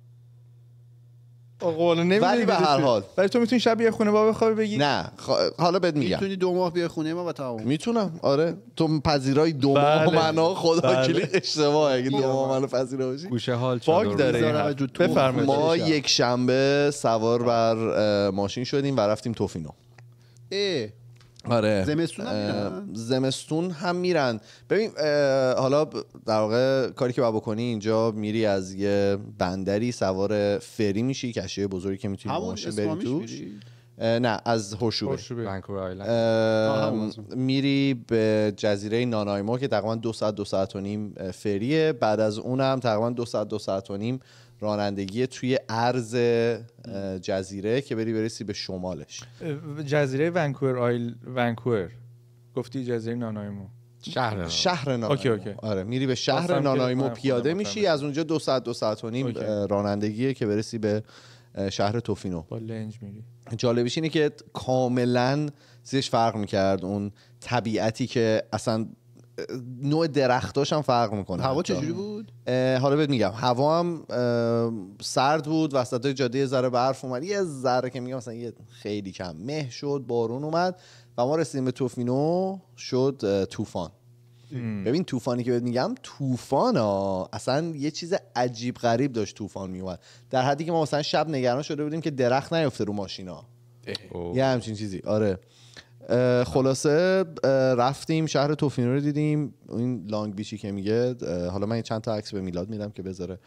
آقا نمیدونی ولی به هر حال ولی تو میتونی شب یه خونه با بخوابی بگی نه خ... حالا بهت میگم میتونی دو ماه بیا خونه ما و تمام. میتونم آره تو پذیرای دو بله. ماه منو خدا بله. کلی اشتباه اگه دو ماه منو پذیرا باشی گوشه حال باگ داره. بفرمایید. ما یک شنبه سوار بر ماشین شدیم و رفتیم توفینو. اه آره زمستون هم میرن؟ زمستون هم میرن. ببین حالا در واقع کاری که باید بکنی اینجا میری از یه بندری سوار فری میشی کشتی بزرگی که میتونی ماشین بری توش. نه از هوشوبه ونکوور آیلند میری به جزیره نانایمو که تقریبا دو ساعت دو ساعت و نیم فریه. بعد از اونم تقریبا دو ساعت دو ساعت و نیم رانندگی توی عرض جزیره که بری برسی به شمالش. جزیره ونکوور آیل ونکوور گفتی جزیره نانایمو شهر شهر نانایمو. اوکی اوکی. آره میری به شهر نانایمو پیاده میشی. از اونجا دو ساعت دو ساعت و نیم رانندگیه که برسی به شهر توفینو. با لنج میری. جالبیش اینه که کاملا زیرش فرق میکرد اون طبیعتی که اصلا نوع درختاش هم فرق میکنه. هوا چجوری بود؟ حالا بهت میگم هوا هم سرد بود. وسطای جاده یه ذره برف اومد یه ذره که میگم مثلا یه خیلی کم مه شد بارون اومد و ما رسیدیم به توفینو شد طوفان. ببین طوفانی که بهت میگم طوفان ها اصلا یه چیز عجیب غریب داشت طوفان میومد در حدی که ما مثلا شب نگران شده بودیم که درخت نیفته رو ماشینا. یه همچین چیزی. آره خلاصه رفتیم شهر توفینو رو دیدیم. این لانگ بیچی که میگه حالا من چند تا عکس به میلاد میدم که بذاره.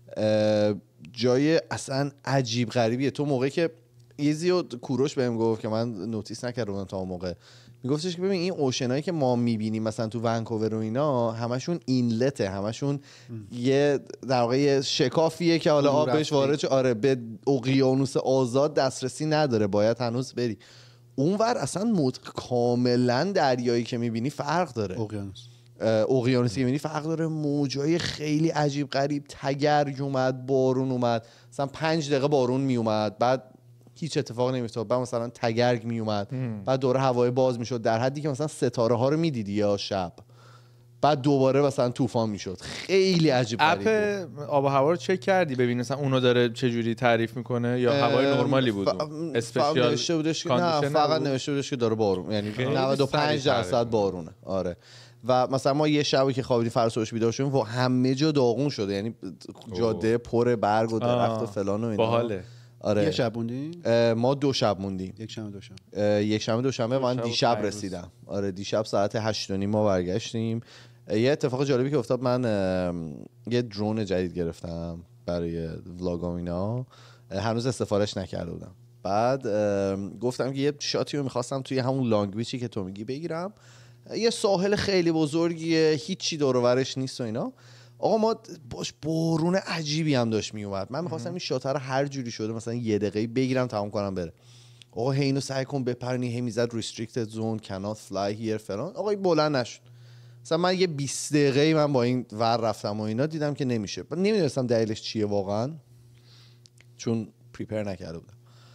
جای اصلا عجیب غریبیه. تو موقعی که ایزی و کوروش بهم گفت که من نوتیس نکردم تا اون موقع میگفتش که ببین این اوشنایی که ما میبینیم مثلا تو ونکوور و اینا همشون اینلته همشون یه در واقع شکافیه که حالا آب بهش وارد آره به اقیانوس آزاد دسترسی نداره باید هنوز بری اونور. اصلا مت... کاملا دریایی که میبینی فرق داره. اقیانوس اقیانوسی که میبینی فرق داره. موجای خیلی عجیب غریب تگرگ اومد بارون اومد مثلا پنج دقیقه بارون میومد بعد هیچ اتفاق نمیافتاد بعد مثلا تگرگ میومد بعد دوره هوای باز میشد در حدی که مثلا ستاره ها رو میدیدی یا شب بعد دوباره مثلا طوفان میشد. خیلی عجیب غریبه. اپ آب و هوا رو چک کردی ببین مثلا اونو داره چه جوری تعریف میکنه یا هوای نرمالی بود؟ اسپشیال نوشته بودش که نه فقط نوشته بودش که داره بارون یعنی نود و پنج درصد بارونه. آره و مثلا ما یه شبی که خوابیدیم فرسوش بیدار شدیم و همه جا داغون شده یعنی جاده پر برگ و درخت و فلان و اینا. باحاله. آره یه شب موندیم. ما دو شب موندیم. یک شنبه دو شنبه. یک شنبه دو شنبه من دیشب رسیدم. آره دیشب ساعت هشت و نیم ما برگشتیم. یه اتفاق جالبی که افتاد من یه درون جدید گرفتم برای ولاگام اینا هنوز استفادهش نکرده بودم. بعد گفتم که یه شاتی رو می‌خواستم توی همون لانگ بیچی که تو میگی بگیرم. یه ساحل خیلی بزرگیه هیچی دور و برش نیست و اینا. آقا ما باش بارون عجیبی هم داشت میومد. من می‌خواستم این شات رو هر جوری شده مثلا یه دقیقه بگیرم تمام کنم بره. آقا هینو سعی کن بپرنی هی میزد restricted zone cannot fly here فلان. آقا این بلند نشد. مثلا من یه بیست دقیقه من با این ور رفتم و اینا دیدم که نمیشه. نمیدونستم دلیلش چیه واقعا چون پریپر نکرده بودم.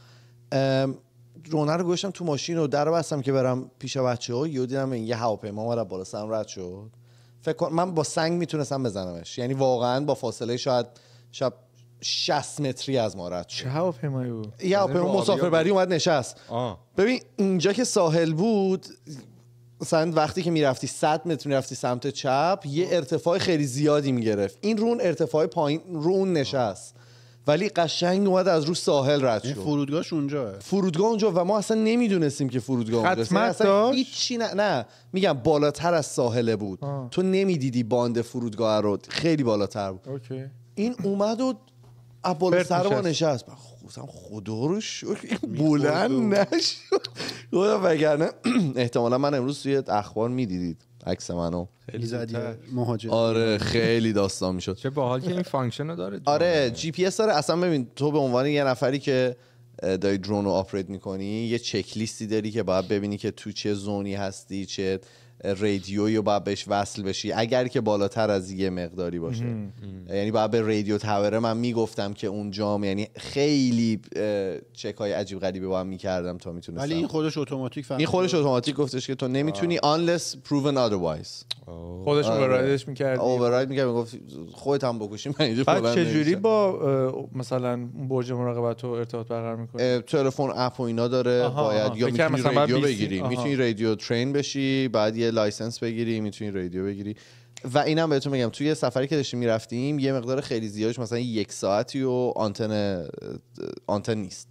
درونه رو گوشم تو ماشین و در بستم که برم پیش بچه‌ها یهو دیدم این یه هواپیما اومد بالا سرم رد شد. فکر کنم من با سنگ میتونستم بزنمش یعنی واقعا با فاصله شاید شاید شصت متری از ما رد شد. چه هواپیمایی بود؟ یه هواپیما مسافربری اومد نشست. آه. ببین اینجا که ساحل بود مثلا وقتی که میرفتی صد متر میرفتی سمت چپ یه ارتفاع خیلی زیادی میگرفت. این رون ارتفاع پایین رون نشست ولی قشنگ اومد از رو ساحل رد شد. فرودگاهش اونجاه. فرودگاه اونجا و ما اصلا نمیدونستیم که فرودگاه اونجاست. خدمت اصلا داشت؟ هیچی نه نه میگم بالاتر از ساحله بود. آه. تو نمیدیدی باند فرودگاه رو، خیلی بالاتر بود. اوکی. این اومد و بالا سر ما نشست. خودم خدا رو شکر بلند نشد. وگرنه احتمالا من امروز توی اخبار میدیدید عکس منو خیلی زدی مهاجر. آره خیلی داستان میشد. چه باحال که این فانکشن رو داره. آره جی پی اس داره. اصلا ببین تو به عنوان یه نفری که داری درون رو آپریت میکنی یه چک لیستی داری که باید ببینی که تو چه زونی هستی، چه رادیویی رو باید بهش وصل بشی اگر که بالاتر از یه مقداری باشه. ام ام. یعنی باید به رادیو تاوره من میگفتم که اونجام، یعنی خیلی چکای عجیب غریبی با هم میکردم تا میتونستم. ولی این خودش اتوماتیک این خودش اتوماتیک گفتش که تو نمیتونی unless proven otherwise. خودش اووررایدش میکرد. اوورراید میکرد میگفت خودت هم بکشی من اینجا فعلا. بعد چه جوری با مثلا برج مراقبت تو ارتباط برقرار میکنی؟ تلفن اپ و اینا داره. باید یا میتونی رادیو بگیری، میتونی رادیو ترین بشی، بعد یه لایسنس بگیری، میتونی رادیو بگیری. و اینم بهتون میگم توی سفری که داشتیم میرفتیم یه مقدار خیلی زیادش مثلا یک ساعتی و آنتن آنتن نیست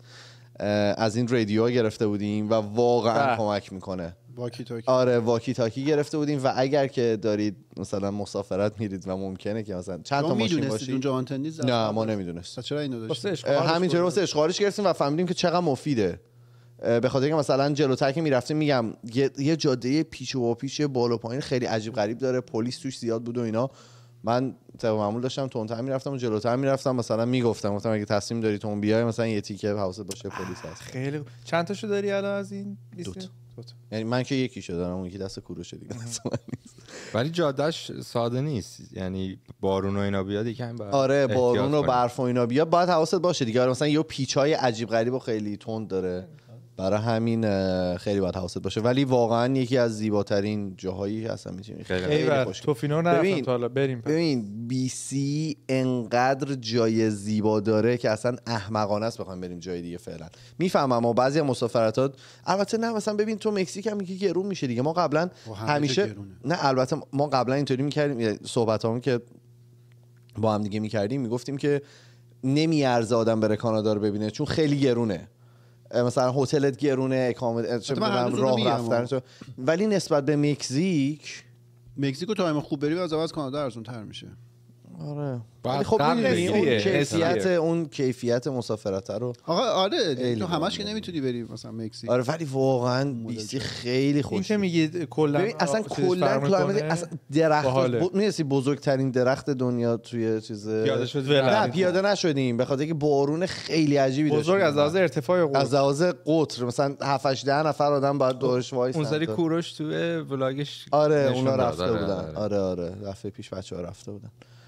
از این رادیوها گرفته بودیم و واقعا کمک میکنه. واکی تاکی. آره واکی تاکی گرفته بودیم و اگر که دارید مثلا مسافرت میرید و ممکنه که مثلا چند تا ماشین باشه اونجا آنتن نیست. نه ما نمیدونستیم. چرا اینو داشتیم؟ همینطوری واسه اشغالش گرفتیم و فهمیدیم که چقدر مفیده. به خاطر اینکه مثلا جلوتر که میرفتیم میگم یه, یه جاده پیچ و پیچ بالا پایین خیلی عجیب غریب داره، پلیس توش زیاد بود و اینا. من طبق معمول داشتم تندتر میرفتم و جلوتر میرفتم، مثلا میگفتم گفتم اگه تصمیم داری تو بیای مثلا یه تیکه حواست باشه پلیس هست. خیلی چند تاشو داری الان از این دو تا؟ یعنی من که یکیشو دارم، اون یکی دست کوروشه دیگه. ولی جادهش ساده نیست، یعنی بارون و اینا بیاد یکم باید آره بارون و برف و اینا بیاد باید حواست باشه دیگه. آره مثلا یه پیچای عجیب غریب و خیلی تند داره، برای همین خیلی باید حواست باشه. ولی واقعا یکی از زیباترین جاهایی هستن میتونی خیلی, خیلی خوشگل. توفینو نرفتم تا حالا، بریم. ببین بی سی انقدر جای زیبا داره که اصلا احمقانه است بخوایم بریم جای دیگه فعلا. میفهمم اما بعضی مسافرتات البته نه، مثلا ببین تو مکزیک هم میگی گرون میشه دیگه. ما قبلا همیشه نه البته ما قبلا اینطوری میکردیم، صحبتامون که با هم دیگه میکردیم میگفتیم که نمیارزه آدم بره کانادا رو ببینه چون خیلی گرونه، مثلا هتلت گرونه، اقامت چه می‌دونم راه رفتن. ولی نسبت به مکزیک مکزیکو تا خوب بری از از کانادا ارزان‌تر میشه. آره ولی خب می‌دونی اون کیفیت اون کیفیت مسافرت رو آقا آره تو همش که نمیتونی بری مثلا مکزیک. آره ولی واقعا بیسی خیلی خوش. این که میگید کلا اصلا کلا کلایمت اصلا درخت می‌رسی بزرگترین درخت دنیا توی چیز پیاده شد. نه پیاده نشدیم به خاطر که بارون خیلی عجیبی داشت بزرگ از لحاظ ارتفاع قطر، از لحاظ قطر مثلا هفت هشت ده نفر آدم باید دورش وایسن. اون سری کوروش تو ولاگش آره اونا رفته بودن. آره آره دفعه پیش بچه‌ها رفته بودن.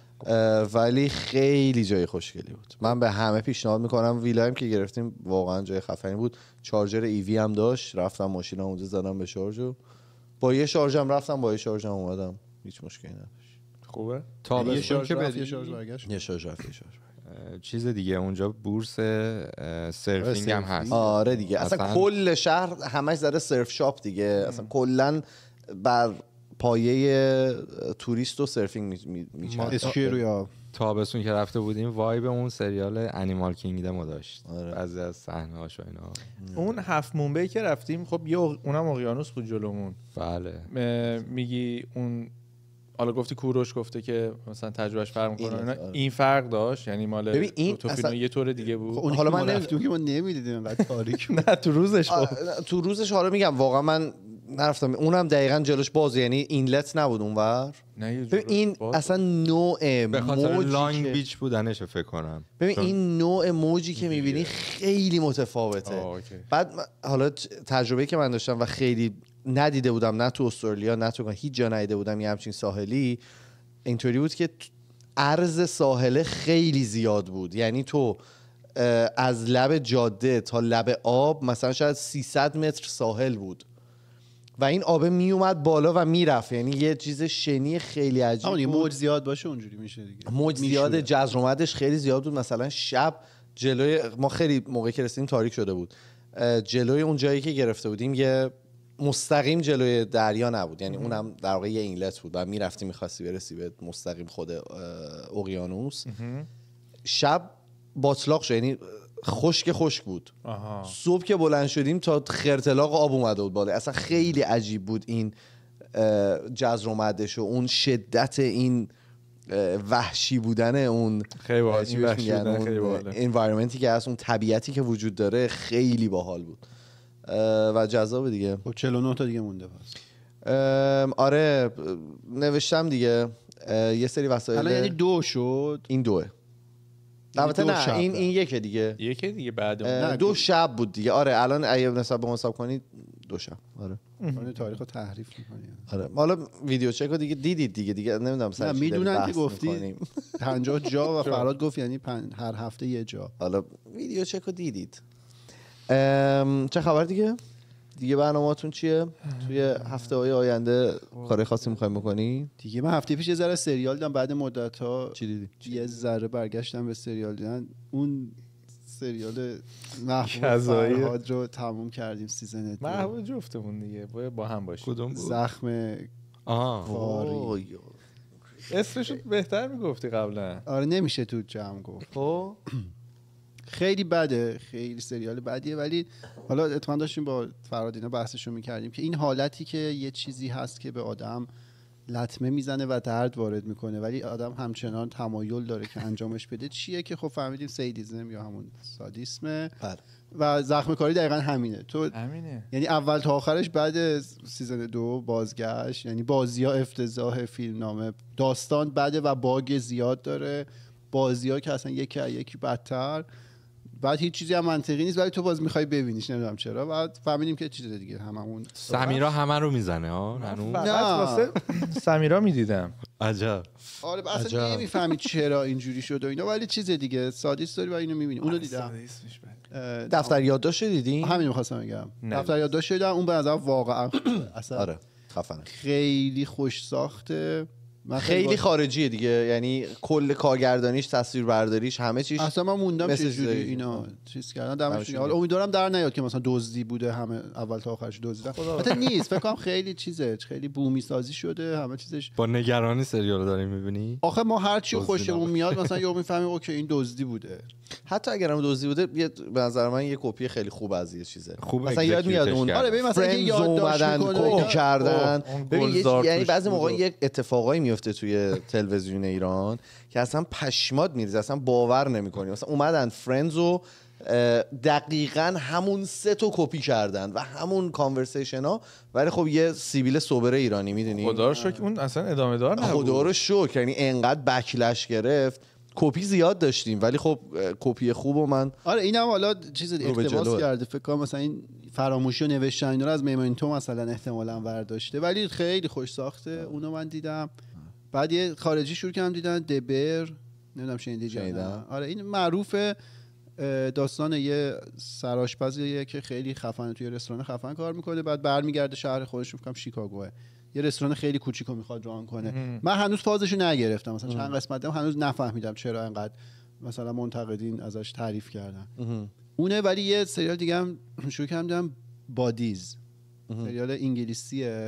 ولی خیلی جای خوشگلی بود. من به همه پیشنهاد میکنم. ویلایم که گرفتیم واقعا جای خفنی بود. چارجر ایوی هم داشت، رفتم ماشینم اونجا زدم به شارژ و با یه شارژم رفتم با یه شارژم اومدم، هیچ مشکلی نداشت. خوبه. تابستون که بدی یه شارژ برگشت. یه شارژ رفت یه شارژ. چیز دیگه اونجا بورس سرفینگ هم هست. آره دیگه اصلا کل شهر همش زده سرف شاپ دیگه. اصلا کلا بر پایه توریست و سرفینگ میچرخه. اسکی روی آب. تابستون که رفته بودیم وایب اون سریال انیمال کینگدم رو داشت. آره. بعضی از صحنه‌هاش و اینا. اون هفت مونبی که رفتیم خب یه اونم اقیانوس بود جلومون. بله. میگی اون حالا گفتی کوروش گفته که مثلا تجربهش فرق می‌کنه اینا، آره. این فرق داشت یعنی مال ببین این تو فیلم یه طور دیگه بود. خب حالا من نمی‌دونم که ما نمی‌دیدیم انقدر تاریک. نه تو روزش خب تو روزش حالا میگم واقعا من نرفتم. اونم دقیقاً جلوش باز، یعنی اینلت نبود اونور. نه این اصلا نوع به خاطر موجی لانگ که... بیچ بودنش فکر کنم. ببین این نوع موجی که می‌بینی خیلی متفاوته. بعد حالا تجربه‌ای که من داشتم و خیلی ندیده بودم، نه تو استرالیا نه تو هیچ جا ندیده بودم یه همچین ساحلی، اینطوری بود که عرض ساحل خیلی زیاد بود. یعنی تو از لب جاده تا لب آب مثلا شاید سیصد متر ساحل بود و این آب می اومد بالا و میرفت. یعنی یه چیز شنی خیلی عجیب بود. موج زیاد باشه اونجوری میشه دیگه. موج زیاد، جزر و مدش خیلی زیاد بود. مثلا شب جلوی ما خیلی موقعی که رسیدیم تاریک شده بود. جلوی اون جایی که گرفته بودیم یه مستقیم جلوی دریا نبود، یعنی اونم در واقع یه اینلت بود و میرفتی میخواستی برسی به مستقیم خود اقیانوس. شب باطلاق شد، یعنی خشک خشک بود. آها. صبح که بلند شدیم تا خرطلاق آب اومده بود بالا. اصلا خیلی عجیب بود این جزر و مدش و اون شدت این وحشی بودن اون خیلی باحال، این وحشی بودن خیلی باحال، انوایرمنتی که هست، اون طبیعتی که وجود داره خیلی باحال بود و جذاب دیگه. خب چهل و نه تا دیگه مونده پس. آره نوشتم دیگه یه سری وسایل. الان یعنی دو شد. این دوه. البته نه این این یکه دیگه. یکه دیگه بعد دو شب بود دیگه. آره الان اگه نسبت به حساب کنید دو شب. آره. اون تاریخو تحریف می‌کنی. آره. حالا ویدیو چکو دیگه دیدید دیگه دیگه نمیدونم سر چی میدونن که گفتی پنجاه جا و فراد گفت یعنی پن... هر هفته یه جا. حالا ویدیو چکو دیدید. چه خبر دیگه؟ دیگه برنامه‌تون چیه؟ توی هفته‌های آینده کار خاصی می‌خواید بکنی؟ دیگه من هفته پیش یه ذره سریال دیدم بعد مدت‌ها. چی دیدی؟ یه ذره برگشتم به سریال دیدن. اون سریال محبوب فرهاد رو تموم کردیم سیزن دو. محبوب جفتمون دیگه با هم باشیم. کدوم بود؟ زخم آها. اسمش بهتر میگفتی قبلا. آره نمیشه تو جمع گفت. خب خیلی بده، خیلی سریال بدیه، ولی حالا اتفاقا داشتیم با فرهاد اینا بحثشو میکردیم که این حالتی که یه چیزی هست که به آدم لطمه میزنه و درد وارد میکنه ولی آدم همچنان تمایل داره که انجامش بده چیه که خب فهمیدیم سیدیسم یا همون سادیسمه. بله. و زخم کاری دقیقا همینه. تو همینه. یعنی اول تا آخرش بعد سیزن دو بازگشت، یعنی بازی‌ها افتضاح، فیلمنامه داستان بده و باگ زیاد داره، بازی‌ها که اصلا یکی از یکی بدتر، بعد هیچ چیزی هم منطقی نیست ولی تو باز میخوای ببینیش، نمیدونم چرا. بعد فهمیدیم که چیز دیگه هممون سمیرا همه رو میزنه ها. فقط واسه سمیرا میدیدم. عجب. آره اصلا نمیفهمی چرا اینجوری شد و اینا، ولی چیز دیگه سادیس داری و اینو میبینی. اونو دیدم. دفتر یادداشت دیدی؟ همین می‌خواستم بگم. دفتر یادداشت دیدم. اون به نظر واقعا اصلا آره خفنه. خیلی خوش ساخته. خیلی خارجیه دیگه، یعنی کل کارگردانیش، تصویربرداریش، همه چیش. اصلا من موندم چجوری اینا چیز کردن دمش گرم. حالا امیدوارم در نیاد که مثلا دزدی بوده همه اول تا آخرش دزدیدن. البته نیست، فکر کنم خیلی چیزه، خیلی بومی سازی شده همه چیزش. با نگرانی سریال داری می‌بینی؟ آخه ما هر چی خوشمون میاد مثلا یهو میفهمیم اوکی این دزدی بوده. حتی اگر هم دزدی بوده به نظر من یه کپی خیلی خوب از یه چیزه. خوب مثلا یاد میاد اون. آره ببین مثلا یادداشت کپی کردن. ببین یعنی بعضی موقع یک اتفاقایی میفته توی تلویزیون ایران که اصلا پشمات میریزه، اصلا باور نمی‌کنی. مثلا اومدن فرندزو دقیقاً همون سه تا کپی کردن و همون کانورسیشن ها، ولی خب یه سیبیل سوبر ایرانی میدونی. خدا رو شکر اون اصلا ادامه دار نبود. خدا رو شکر، یعنی انقدر بکلش گرفت. کپی زیاد داشتیم ولی خب کپی خوبو من آره اینم حالا چیز اقتباس کرده فکر کنم، مثلا این فراموشی و نوشتن اینا رو از میمونتو مثلا احتمالاً برداشته، ولی خیلی خوش ساخته. اونو من دیدم. بعد یه خارجی شروع کردم دیدن دبر، نمیدونم شنیدی یا نه. آره این معروفه، داستان یه سرآشپزیه که خیلی خفنه، توی رستوران خفن کار میکنه، بعد برمیگرده شهر خودش، میگم شیکاگوه، یه رستوران خیلی کوچیکو میخواد ران کنه. ام. من هنوز فازشو نگرفتم، مثلا ام. چند قسمت دیدم هنوز نفهمیدم چرا انقدر مثلا منتقدین ازش تعریف کردن. ام. اونه. ولی یه سریال دیگه هم شروع کردم دیدم، بادیز، سریال انگلیسیه.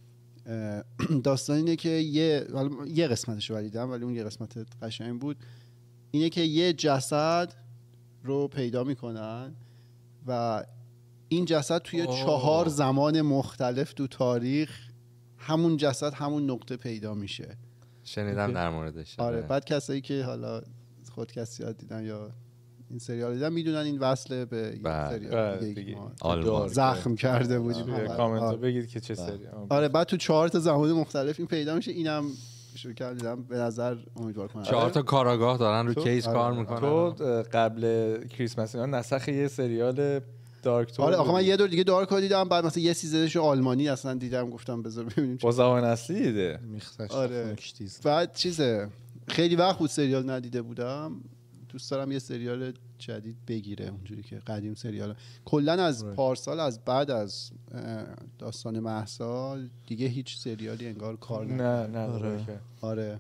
داستان اینه که یه یه قسمتشو ولی دیدم ولی اون یه قسمت قشنگ بود. اینه که یه جسد رو پیدا میکنن و این جسد توی آه. چهار زمان مختلف تو تاریخ همون جسد همون نقطه پیدا میشه. شنیدم در موردش. آره بعد کسایی که حالا خودکستیات دیدن یا این سریال دیدن میدونن این وصله به سریال دیگه ما زخم کرده بودیم. کامنت بگید که چه سریال. آره بعد تو چهار تا زمان مختلف این پیدا میشه. اینم شروع کردم به نظر امیدوار کنم. چهار تا کاراگاه دارن رو کیس آره. کار میکنن. تو قبل کریسمس اینا نسخ یه سریال دارک تو. آره آخه من یه دور دیگه دارک دیدم، بعد مثلا یه سیزنش آلمانی اصلا دیدم، گفتم بذار ببینیم با زبان اصلی دیده. آره. بعد چیزه خیلی وقت بود سریال ندیده بودم، دوست دارم یه سریال جدید بگیره اونجوری که قدیم سریال. کلا از پارسال از بعد از داستان مهسا دیگه هیچ سریالی انگار کار نه نه آره. آره.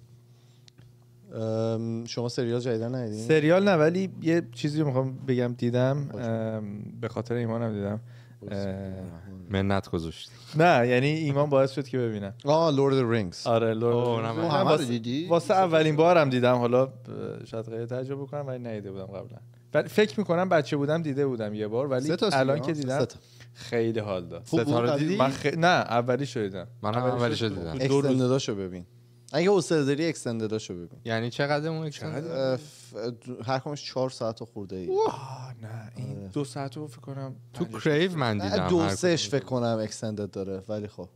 شما سریال جدیدن ندیدین؟ سریال نه، ولی یه چیزی رو میخوام بگم دیدم، به خاطر ایمانم دیدم. منت گذاشت. نه یعنی ایمان باعث شد که ببینم. آه لورد رینگز. آره لورد محمد دیدی؟ واسه اولین بارم دیدم، حالا شاید غیر تجربه کنم ولی ندیده بودم قبلا. ولی فکر میکنم بچه بودم دیده بودم یه بار، ولی الان که دیدم خیلی حال داد. ستا رو دیدی؟ من خ... نه اولیشو دیدم. من هم اولیشو دیدم. اکستندداشو ببین. اگه حوصله داری اکستندداشو ببین. یعنی چقدر اون اکستندد؟ هر کمش چهار ساعت خورده ای. آه نه این دو ساعت رو فکر کنم تو کریو من دیدم. دو سهش فکر کنم اکستندد داره، ولی خب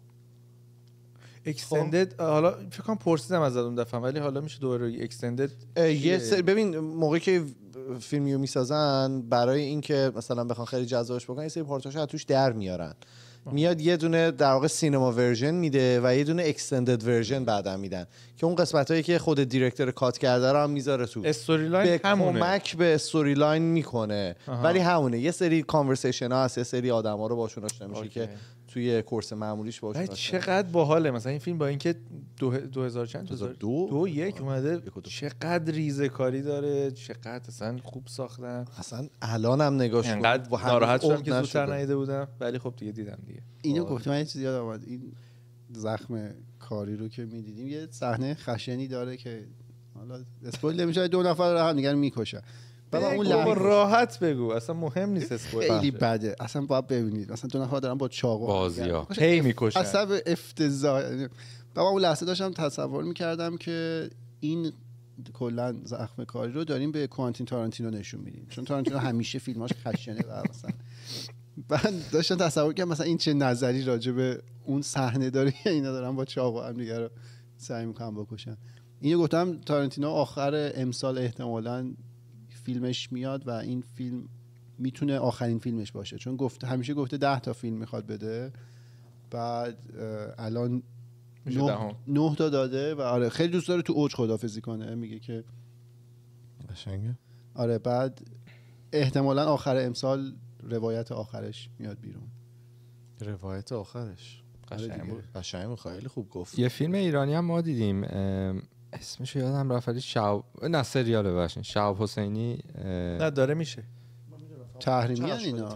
اکستندد حالا فکر کنم پرسیدم از اون دفعه، ولی حالا میشه دوباره اکستندد یه سر ببین موقعی که فیلمیو میسازن برای اینکه مثلا بخوان خیلی جذابش بکنن یه سری پارتاشو از توش در میارن، میاد یه دونه در واقع سینما ورژن میده و یه دونه اکستندد ورژن بعدا میدن که اون قسمتایی که خود دیرکتور کات کرده رو هم میذاره تو. استوری لاین همونه، کمک به استوری لاین میکنه. آها. ولی همونه، یه سری کانورسیشن ها هست، یه سری آدما رو باشون آشنا میشه که توی کورس معمولیش باشون آشنا. چقدر باحاله مثلا این فیلم با اینکه دو هزار چند دو دو دو یک اومده، چقدر ریزه کاری داره، چقدر اصلا خوب ساختن. اصلا الانم نگاش کن، انقدر ناراحت شدم که زودتر ندیده بودم، ولی خب دیگه دیدم دیگه. اینو گفتم من یه چیزی یادم اومد، این زخم کاری رو که میدیدیم یه صحنه خشنی داره که حالا اسپویل نمیشه، دو نفر رو هم دیگه میکشن. بعد اون لحظه راحت بگو، اصلا مهم نیست اسپویل. خیلی بده، اصلا باید ببینید. مثلا دو نفر دارن با چاقو بازی‌ها هی میکشن، اصلا افتضاح. بعد اون لحظه داشتم تصور میکردم که این کلا زخم کاری رو داریم به کوانتین تارانتینو نشون میدیم، چون تارانتینو همیشه فیلماش خشنه و مثلا من داشتم تصور کردم مثلا این چه نظری راجع به اون صحنه داره که اینا دارن با چاقو هم دیگه رو سعی میکنن بکشن. اینو گفتم تارانتینو آخر امسال احتمالاً فیلمش میاد و این فیلم میتونه آخرین فیلمش باشه، چون گفته همیشه گفته ده تا فیلم میخواد بده، بعد الان نه, نه تا داده و آره خیلی دوست داره تو اوج خدافظی کنه، میگه که قشنگه. آره بعد احتمالاً آخر امسال روایت آخرش میاد بیرون. روایت آخرش قشنگ بود، قشنگ خیلی خوب گفت. یه فیلم ایرانی هم ما دیدیم، اسمش یادم رفت، ولی شعب نه سریاله باشین، شعب حسینی نه داره میشه تحریمی ان اینا.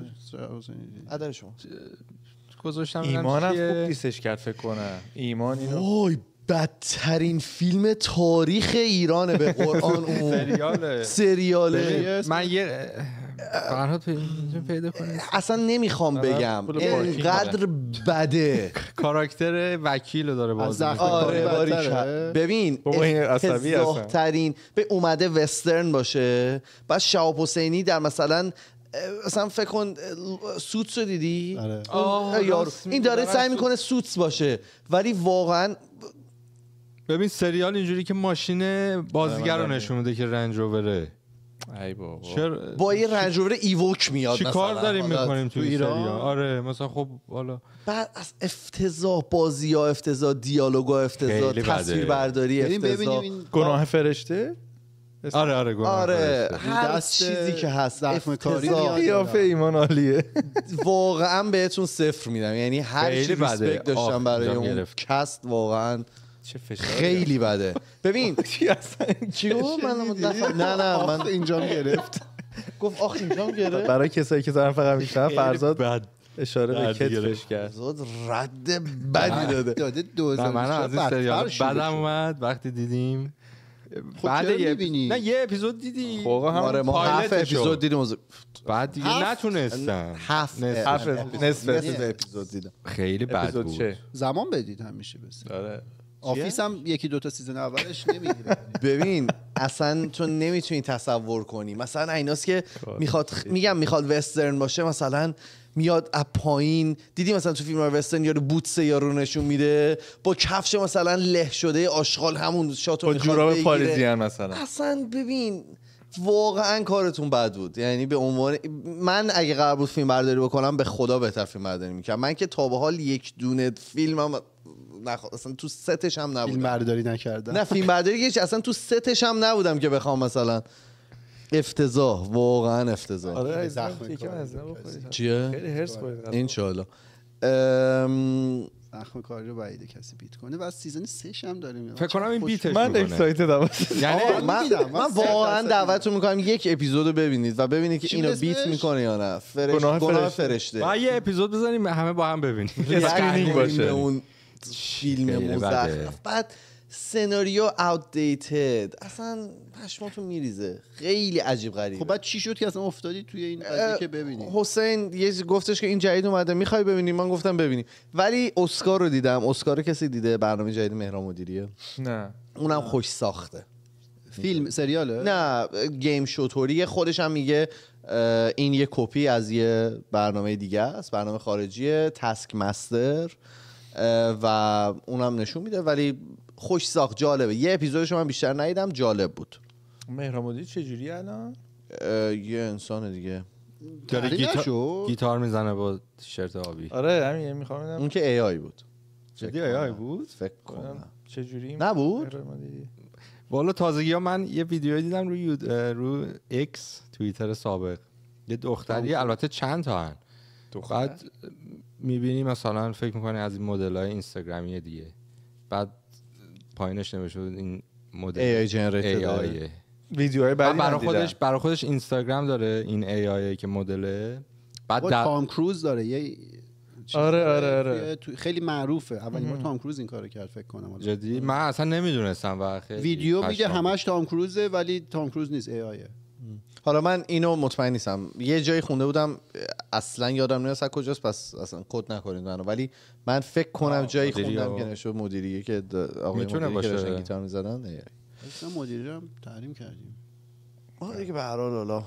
ادر شما گذاشتم ایمان هم خوب دیسش کرد فکر کنم. ایمان اینو وای بدترین فیلم تاریخ ایرانه به قرآن. اون سریاله سریاله من یه فرهاد پیدا کنید، اصلا نمیخوام بگم اینقدر بده. کاراکتر وکیل رو داره بازی می‌کنه. آره باریکه. ببین افتضاح ترین به اومده وسترن باشه، بعد شهاب حسینی در مثلا مثلا فکر کن سوتس رو دیدی؟ آره. یارو این داره سعی میکنه سوتس باشه، ولی واقعا ببین سریال اینجوری که ماشین بازیگر رو نشون میده که رنج رووره. ای بابا چرا با یه رنج روور ایووک میاد مثلا. چی کار داریم میکنیم تو ایران؟ آره مثلا خب حالا بعد از افتضاح بازی‌ها، افتضاح دیالوگا، افتضاح تصویر برداری، افتضاح گناه فرشته. آره آره گناه آره فرشته. هر چیزی که هست زخم کاری قیافه ایمان عالیه. واقعا بهتون صفر میدم، یعنی هر چی ریسپکت داشتم برای اون کست واقعا چه فشاری خیلی بده. ببین چی گفت؟ من نه نه من اینجام گرفت گفت آخ اینجام گرفت. برای کسایی که دارن فقط میشن فرزاد اشاره به کتفش کرد. فرزاد رد بدی داده داده دوزار. من از این سریال بعدم اومد وقتی دیدیم. بعد یه نه یه اپیزود دیدی. خب آره ما هفت اپیزود دیدیم، بعد دیگه نتونستم. هفت نصف نصف اپیزود دیدم. خیلی بد بود. زمان بدید همیشه بس. آره آفیس هم یکی دو تا سیزن اولش نمیگیره. ببین اصلا تو نمیتونی تصور کنی مثلا ایناست که میخواد میگم میخواد وسترن باشه، مثلا میاد از پایین، دیدی مثلا تو فیلم وسترن یارو بوتس یارو نشون میده با کفش مثلا له شده آشغال همون شاتو میخواد بگیره، با جوراب پاریزیان مثلا. اصلا ببین واقعا کارتون بد بود، یعنی به عنوان من اگه قرار بود فیلم برداری بکنم به خدا بهتر فیلم برداری میکردم. من که تا به حال یک دونه فیلمم نخ... اصلا تو ستش هم نبودم، فیلم برداری نکردم. نه فیلم برداری که اصلا تو ستش هم نبودم که بخوام مثلا. افتضاح، واقعا افتضاح. آره زخم چیه؟ خیلی هرس خورد ان شاء الله. زخم کاری رو بعیده کسی بیت کنه و از سیزن سه هم داریم. فکر کنم این بیتش من اکسایتدم. یعنی من من واقعا دعوتتون میکنم یک اپیزود رو ببینید و ببینید که اینو بیت میکنه یا نه. فرشته گناه فرشته. با یه اپیزود بزنیم همه با هم ببینیم. اسکرینینگ باشه. اون فیلم مزخرف. بعد سناریو outdated اصلا پشماتون میریزه. خیلی عجیب غریبه. خب بعد چی شد که اصلا افتادی توی این قضیه که ببینی؟ حسین یه گفتش که این جدید اومده میخوای ببینی؟ من گفتم ببینیم. ولی اسکار رو دیدم. اسکار کسی دیده؟ برنامه جدید مهران مدیریه؟ نه. اونم خوش ساخته. فیلم سریاله؟ نه گیم شو توریه. خودش هم میگه این یه کپی از یه برنامه دیگه است، برنامه خارجیه، تاسک مستر، و اونم نشون میده ولی خوش ساخت، جالبه. یه اپیزودش من بیشتر ندیدم، جالب بود. مهران مدیری چجوری الان؟ یه انسان دیگه داره گیتار گیتار میزنه با تیشرت آبی. آره همین میخوام ببینم. اون که ای آی بود. جدی ای آی بود؟ فکر کنم. چجوری نبود؟ والا تازگی ها من یه ویدیو دیدم روی یود... رو ایکس توییتر سابق، یه دختری، البته چند تا هن، بعد میبینی مثلا فکر میکنی از این مدل های اینستاگرامی دیگه، بعد پایینش نوشته این مدل ای آی جنریتد ای آی ویدیوهای بعدی برای خودش برای خودش اینستاگرام داره این ای آی که مدله. بعد در... تام کروز داره یه آره آره آره خیلی معروفه. اولین بار تام کروز این کارو کرد فکر کنم. جدی من اصلا نمیدونستم و خیلی ویدیو میگه همش تام کروزه ولی تام کروز نیست، ای آیه. حالا من اینو مطمئن نیستم، یه جایی خونده بودم اصلا یادم نمیاد کجاست، پس اصلا کد نکنید منو، ولی من فکر کنم جایی خوندم که نشد مدیریه که آقای مدیری که داشتن گیتار میزدن. ای اصلا مدیری رو تحریم کردیم. آره دیگه به هر حال حالا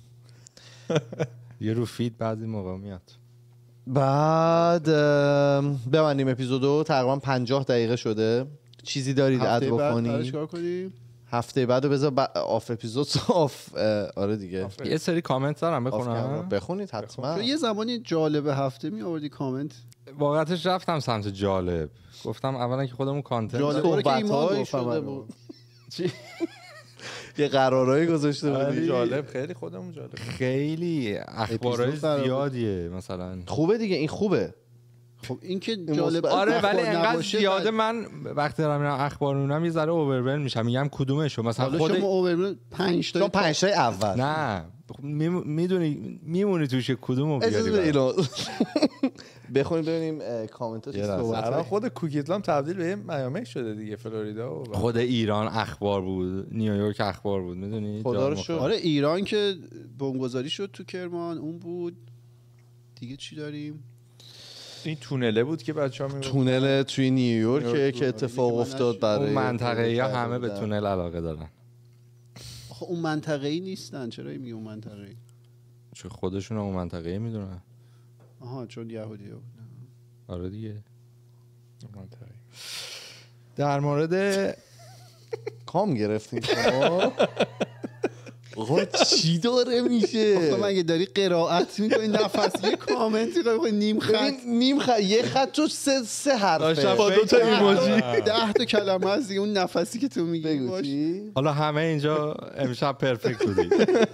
یه رو فید بعضی موقع میاد. بعد ببندیم اپیزودو، تقریبا پنجاه دقیقه شده. چیزی دارید اد بکنی؟ هفته بعدو بذار ب... آف اپیزود آف آره دیگه آف. یه سری کامنت دارم بخونم. بخونید حتما. یه زمانی جالب هفته می آوردی کامنت. واقعتش رفتم سمت جالب، گفتم اولا که خودمون کانتنت جالب که ایمان شده بود. چی؟ یه قرارایی گذاشته بودی جالب، خیلی خودمون جالب، خیلی اخبارای زیادیه مثلا. خوبه دیگه، این خوبه. خب این که جالب آره ولی انقدر زیاده من وقتی دارم میرم اخبار میبینم یه ذره اوورول میشم، میگم کدومشو مثلا خود شما اوورول پنج تا پنج تا اول نه میدونی میمونی توش کدومو بیاری. بخونیم ببینیم کامنت ها چی صحبت. خود کوکیتلام تبدیل به میامی شده دیگه، فلوریدا و خود ایران اخبار بود، نیویورک اخبار بود، میدونی خدا رو شکر. آره ایران که بمبگذاری شد تو کرمان اون بود دیگه. چی داریم؟ این تونله بود که بچه‌ها میگفتن تونل توی نیویورک که اتفاق افتاد برای اون منطقه‌ای ها همه به تونل علاقه دارن. آخه اون منطقه‌ای نیستن، چرا میگی اون منطقه‌ای؟ چون خودشون اون منطقه‌ای میدونن. آها چون یهودی‌ها بود. آره دیگه. منطقه‌ای. در مورد کام گرفتین شما؟ آقا چی داره میشه؟ آخه مگه داری قرائت میکنی نفس یه کامنتی قایم نیم خط نیم خط یه خط تو سه سه حرفه با دو تا ایموجی ده تا کلمه از دیگه اون نفسی که تو میگی باش. حالا همه اینجا امشب پرفکت بودی.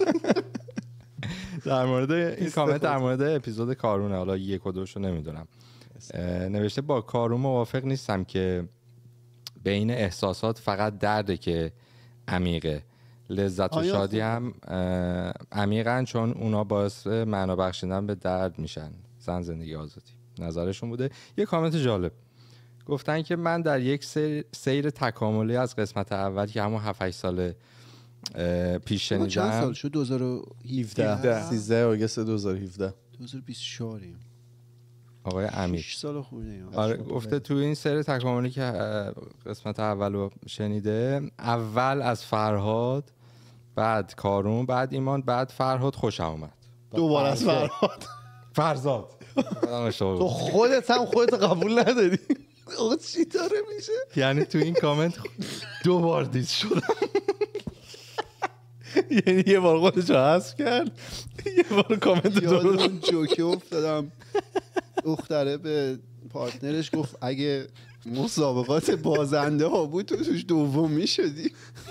در مورد این کامنت در مورد اپیزود کارونه، حالا یک و دوشو نمیدونم، نوشته با کارون موافق نیستم که بین احساسات فقط درده که عمیقه، لذت و شادی هم عمیقن چون اونا باعث معنا بخشیدن به درد میشن. زن زندگی آزادی نظرشون بوده. یه کامنت جالب گفتن که من در یک سیر, سیر تکاملی از قسمت اول که همون هفت هشت سال پیش شنیدم. چند سال شد؟ دو هزار و هفده سیزده آگوست دو هزار و هفده دو هزار و بیست و چهار آقای امیر شش سال خورده. آره گفته تو این سری تکاملی که قسمت اول رو شنیده، اول از فرهاد، بعد کارون، بعد ایمان، بعد فرهاد خوشم اومد. دوباره از فرهاد فرزاد. تو خودت هم خودت قبول نداری. آقا چی داره میشه؟ یعنی تو این کامنت دو بار دیس شدم. یعنی یه بار خودش رو حذف کرد، یه بار کامنت یاد اون جوکی افتادم. دختره به پارتنرش گفت اگه مسابقات بازنده ها بود تو توش دوم میشدی.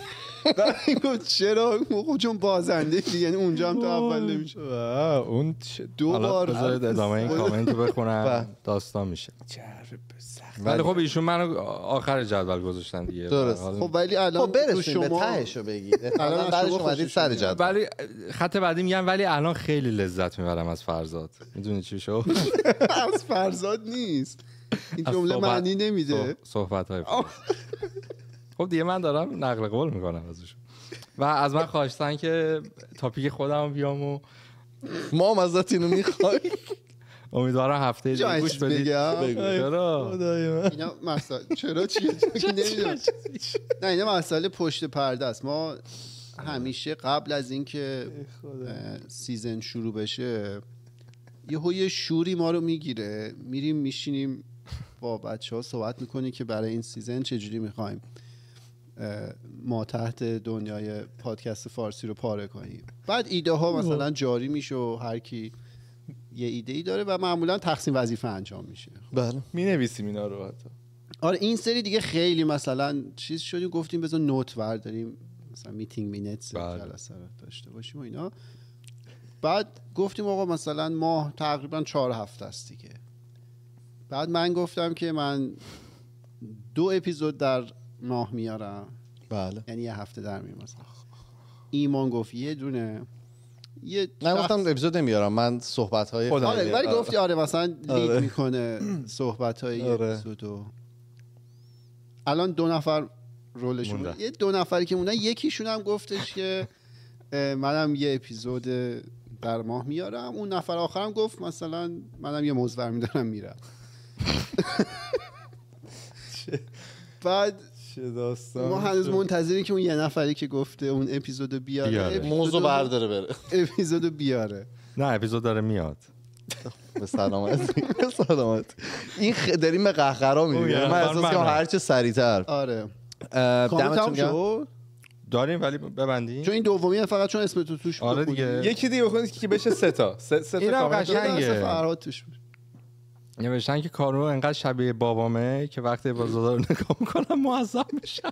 بعد گفت چرا؟ خب چون بازنده دیگه، یعنی اونجا هم تو اول نمیشه. اون دو بار ادامه این کامنت رو بخونم داستان میشه. ولی خب ایشون منو آخر جدول گذاشتن دیگه. درست. خب ولی الان خب برسیم به تهشو بگید. الان بعدش اومدید سر جدول. ولی خط بعدی میگم ولی الان خیلی لذت میبرم از فرزاد. میدونی چی شو؟ از فرزاد نیست. این جمله معنی نمیده. صحبت‌های خب دیگه من دارم نقل قول میکنم ازش. و از من خواستن که تاپیک خودم بیام و ما هم ازت اینو میخوایم. امیدوارم هفته دیگه گوش بدید. چرا؟ اینا مسئله چرا چیه؟ نمیدونم. نه اینا مسئله پشت پرده است. ما همیشه قبل از اینکه سیزن شروع بشه یهو یه شوری ما رو میگیره، میریم میشینیم با بچه‌ها صحبت میکنیم که برای این سیزن چجوری میخوایم ما تحت دنیای پادکست فارسی رو پاره کنیم. بعد ایده ها مثلا جاری میشه و هر کی یه ایده ای داره و معمولا تقسیم وظیفه انجام میشه. بله می نویسیم اینا رو حتی. آره این سری دیگه خیلی مثلا چیز شدیم گفتیم بذار نوت برداریم مثلا میتینگ مینتس جلسه رو داشته باشیم و اینا. بعد گفتیم آقا مثلا ماه تقریبا چهار هفته است دیگه. بعد من گفتم که من دو اپیزود در ماه میارم. بله. یعنی یه هفته در میارم مثلا. ایمان گفت یه دونه. یه من گفتم اپیزود نمیارم، من صحبت‌های خودم. آره ولی گفتی آره مثلا لید آره. میکنه صحبت‌های آره. اپیزودو. الان دو نفر رولشون مونده. یه دو نفری که موندن یکیشون هم گفتش که منم یه اپیزود در ماه میارم. اون نفر آخرم گفت مثلا منم یه موزور میدارم میرم. بعد ما هنوز منتظریم که اون یه نفری که گفته اون اپیزودو بیاره, بیاره. موضوع برداره بره اپیزودو بیاره. نه اپیزود داره میاد. به سلامت به سلامت. این خ... داریم به قهقرا میریم. من احساس کنم هر چه سریعتر. آره دمتون گرم. داریم ولی ببندیم چون این دومیه فقط چون اسم تو توش آره دیگه. یکی دیگه بخونید که بشه سه تا سه تا اینم قشنگه. فرهاد توش نوشتن که کارو انقدر شبیه بابامه که وقتی بازار رو نگاه میکنم معذب میشم.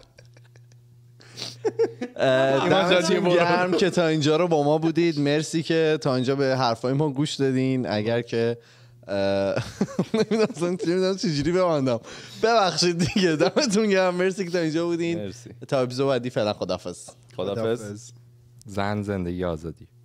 دمتون گرم که تا اینجا رو با ما بودید. مرسی که تا اینجا به حرفای ما گوش دادین. اگر که نمیدونم نمیدونم چجوری ببندم، ببخشید دیگه. دمتون گرم، مرسی که تا اینجا بودین. تا اپیزود بعدی فعلا خداحافظ. خداحافظ. زن زندگی آزادی.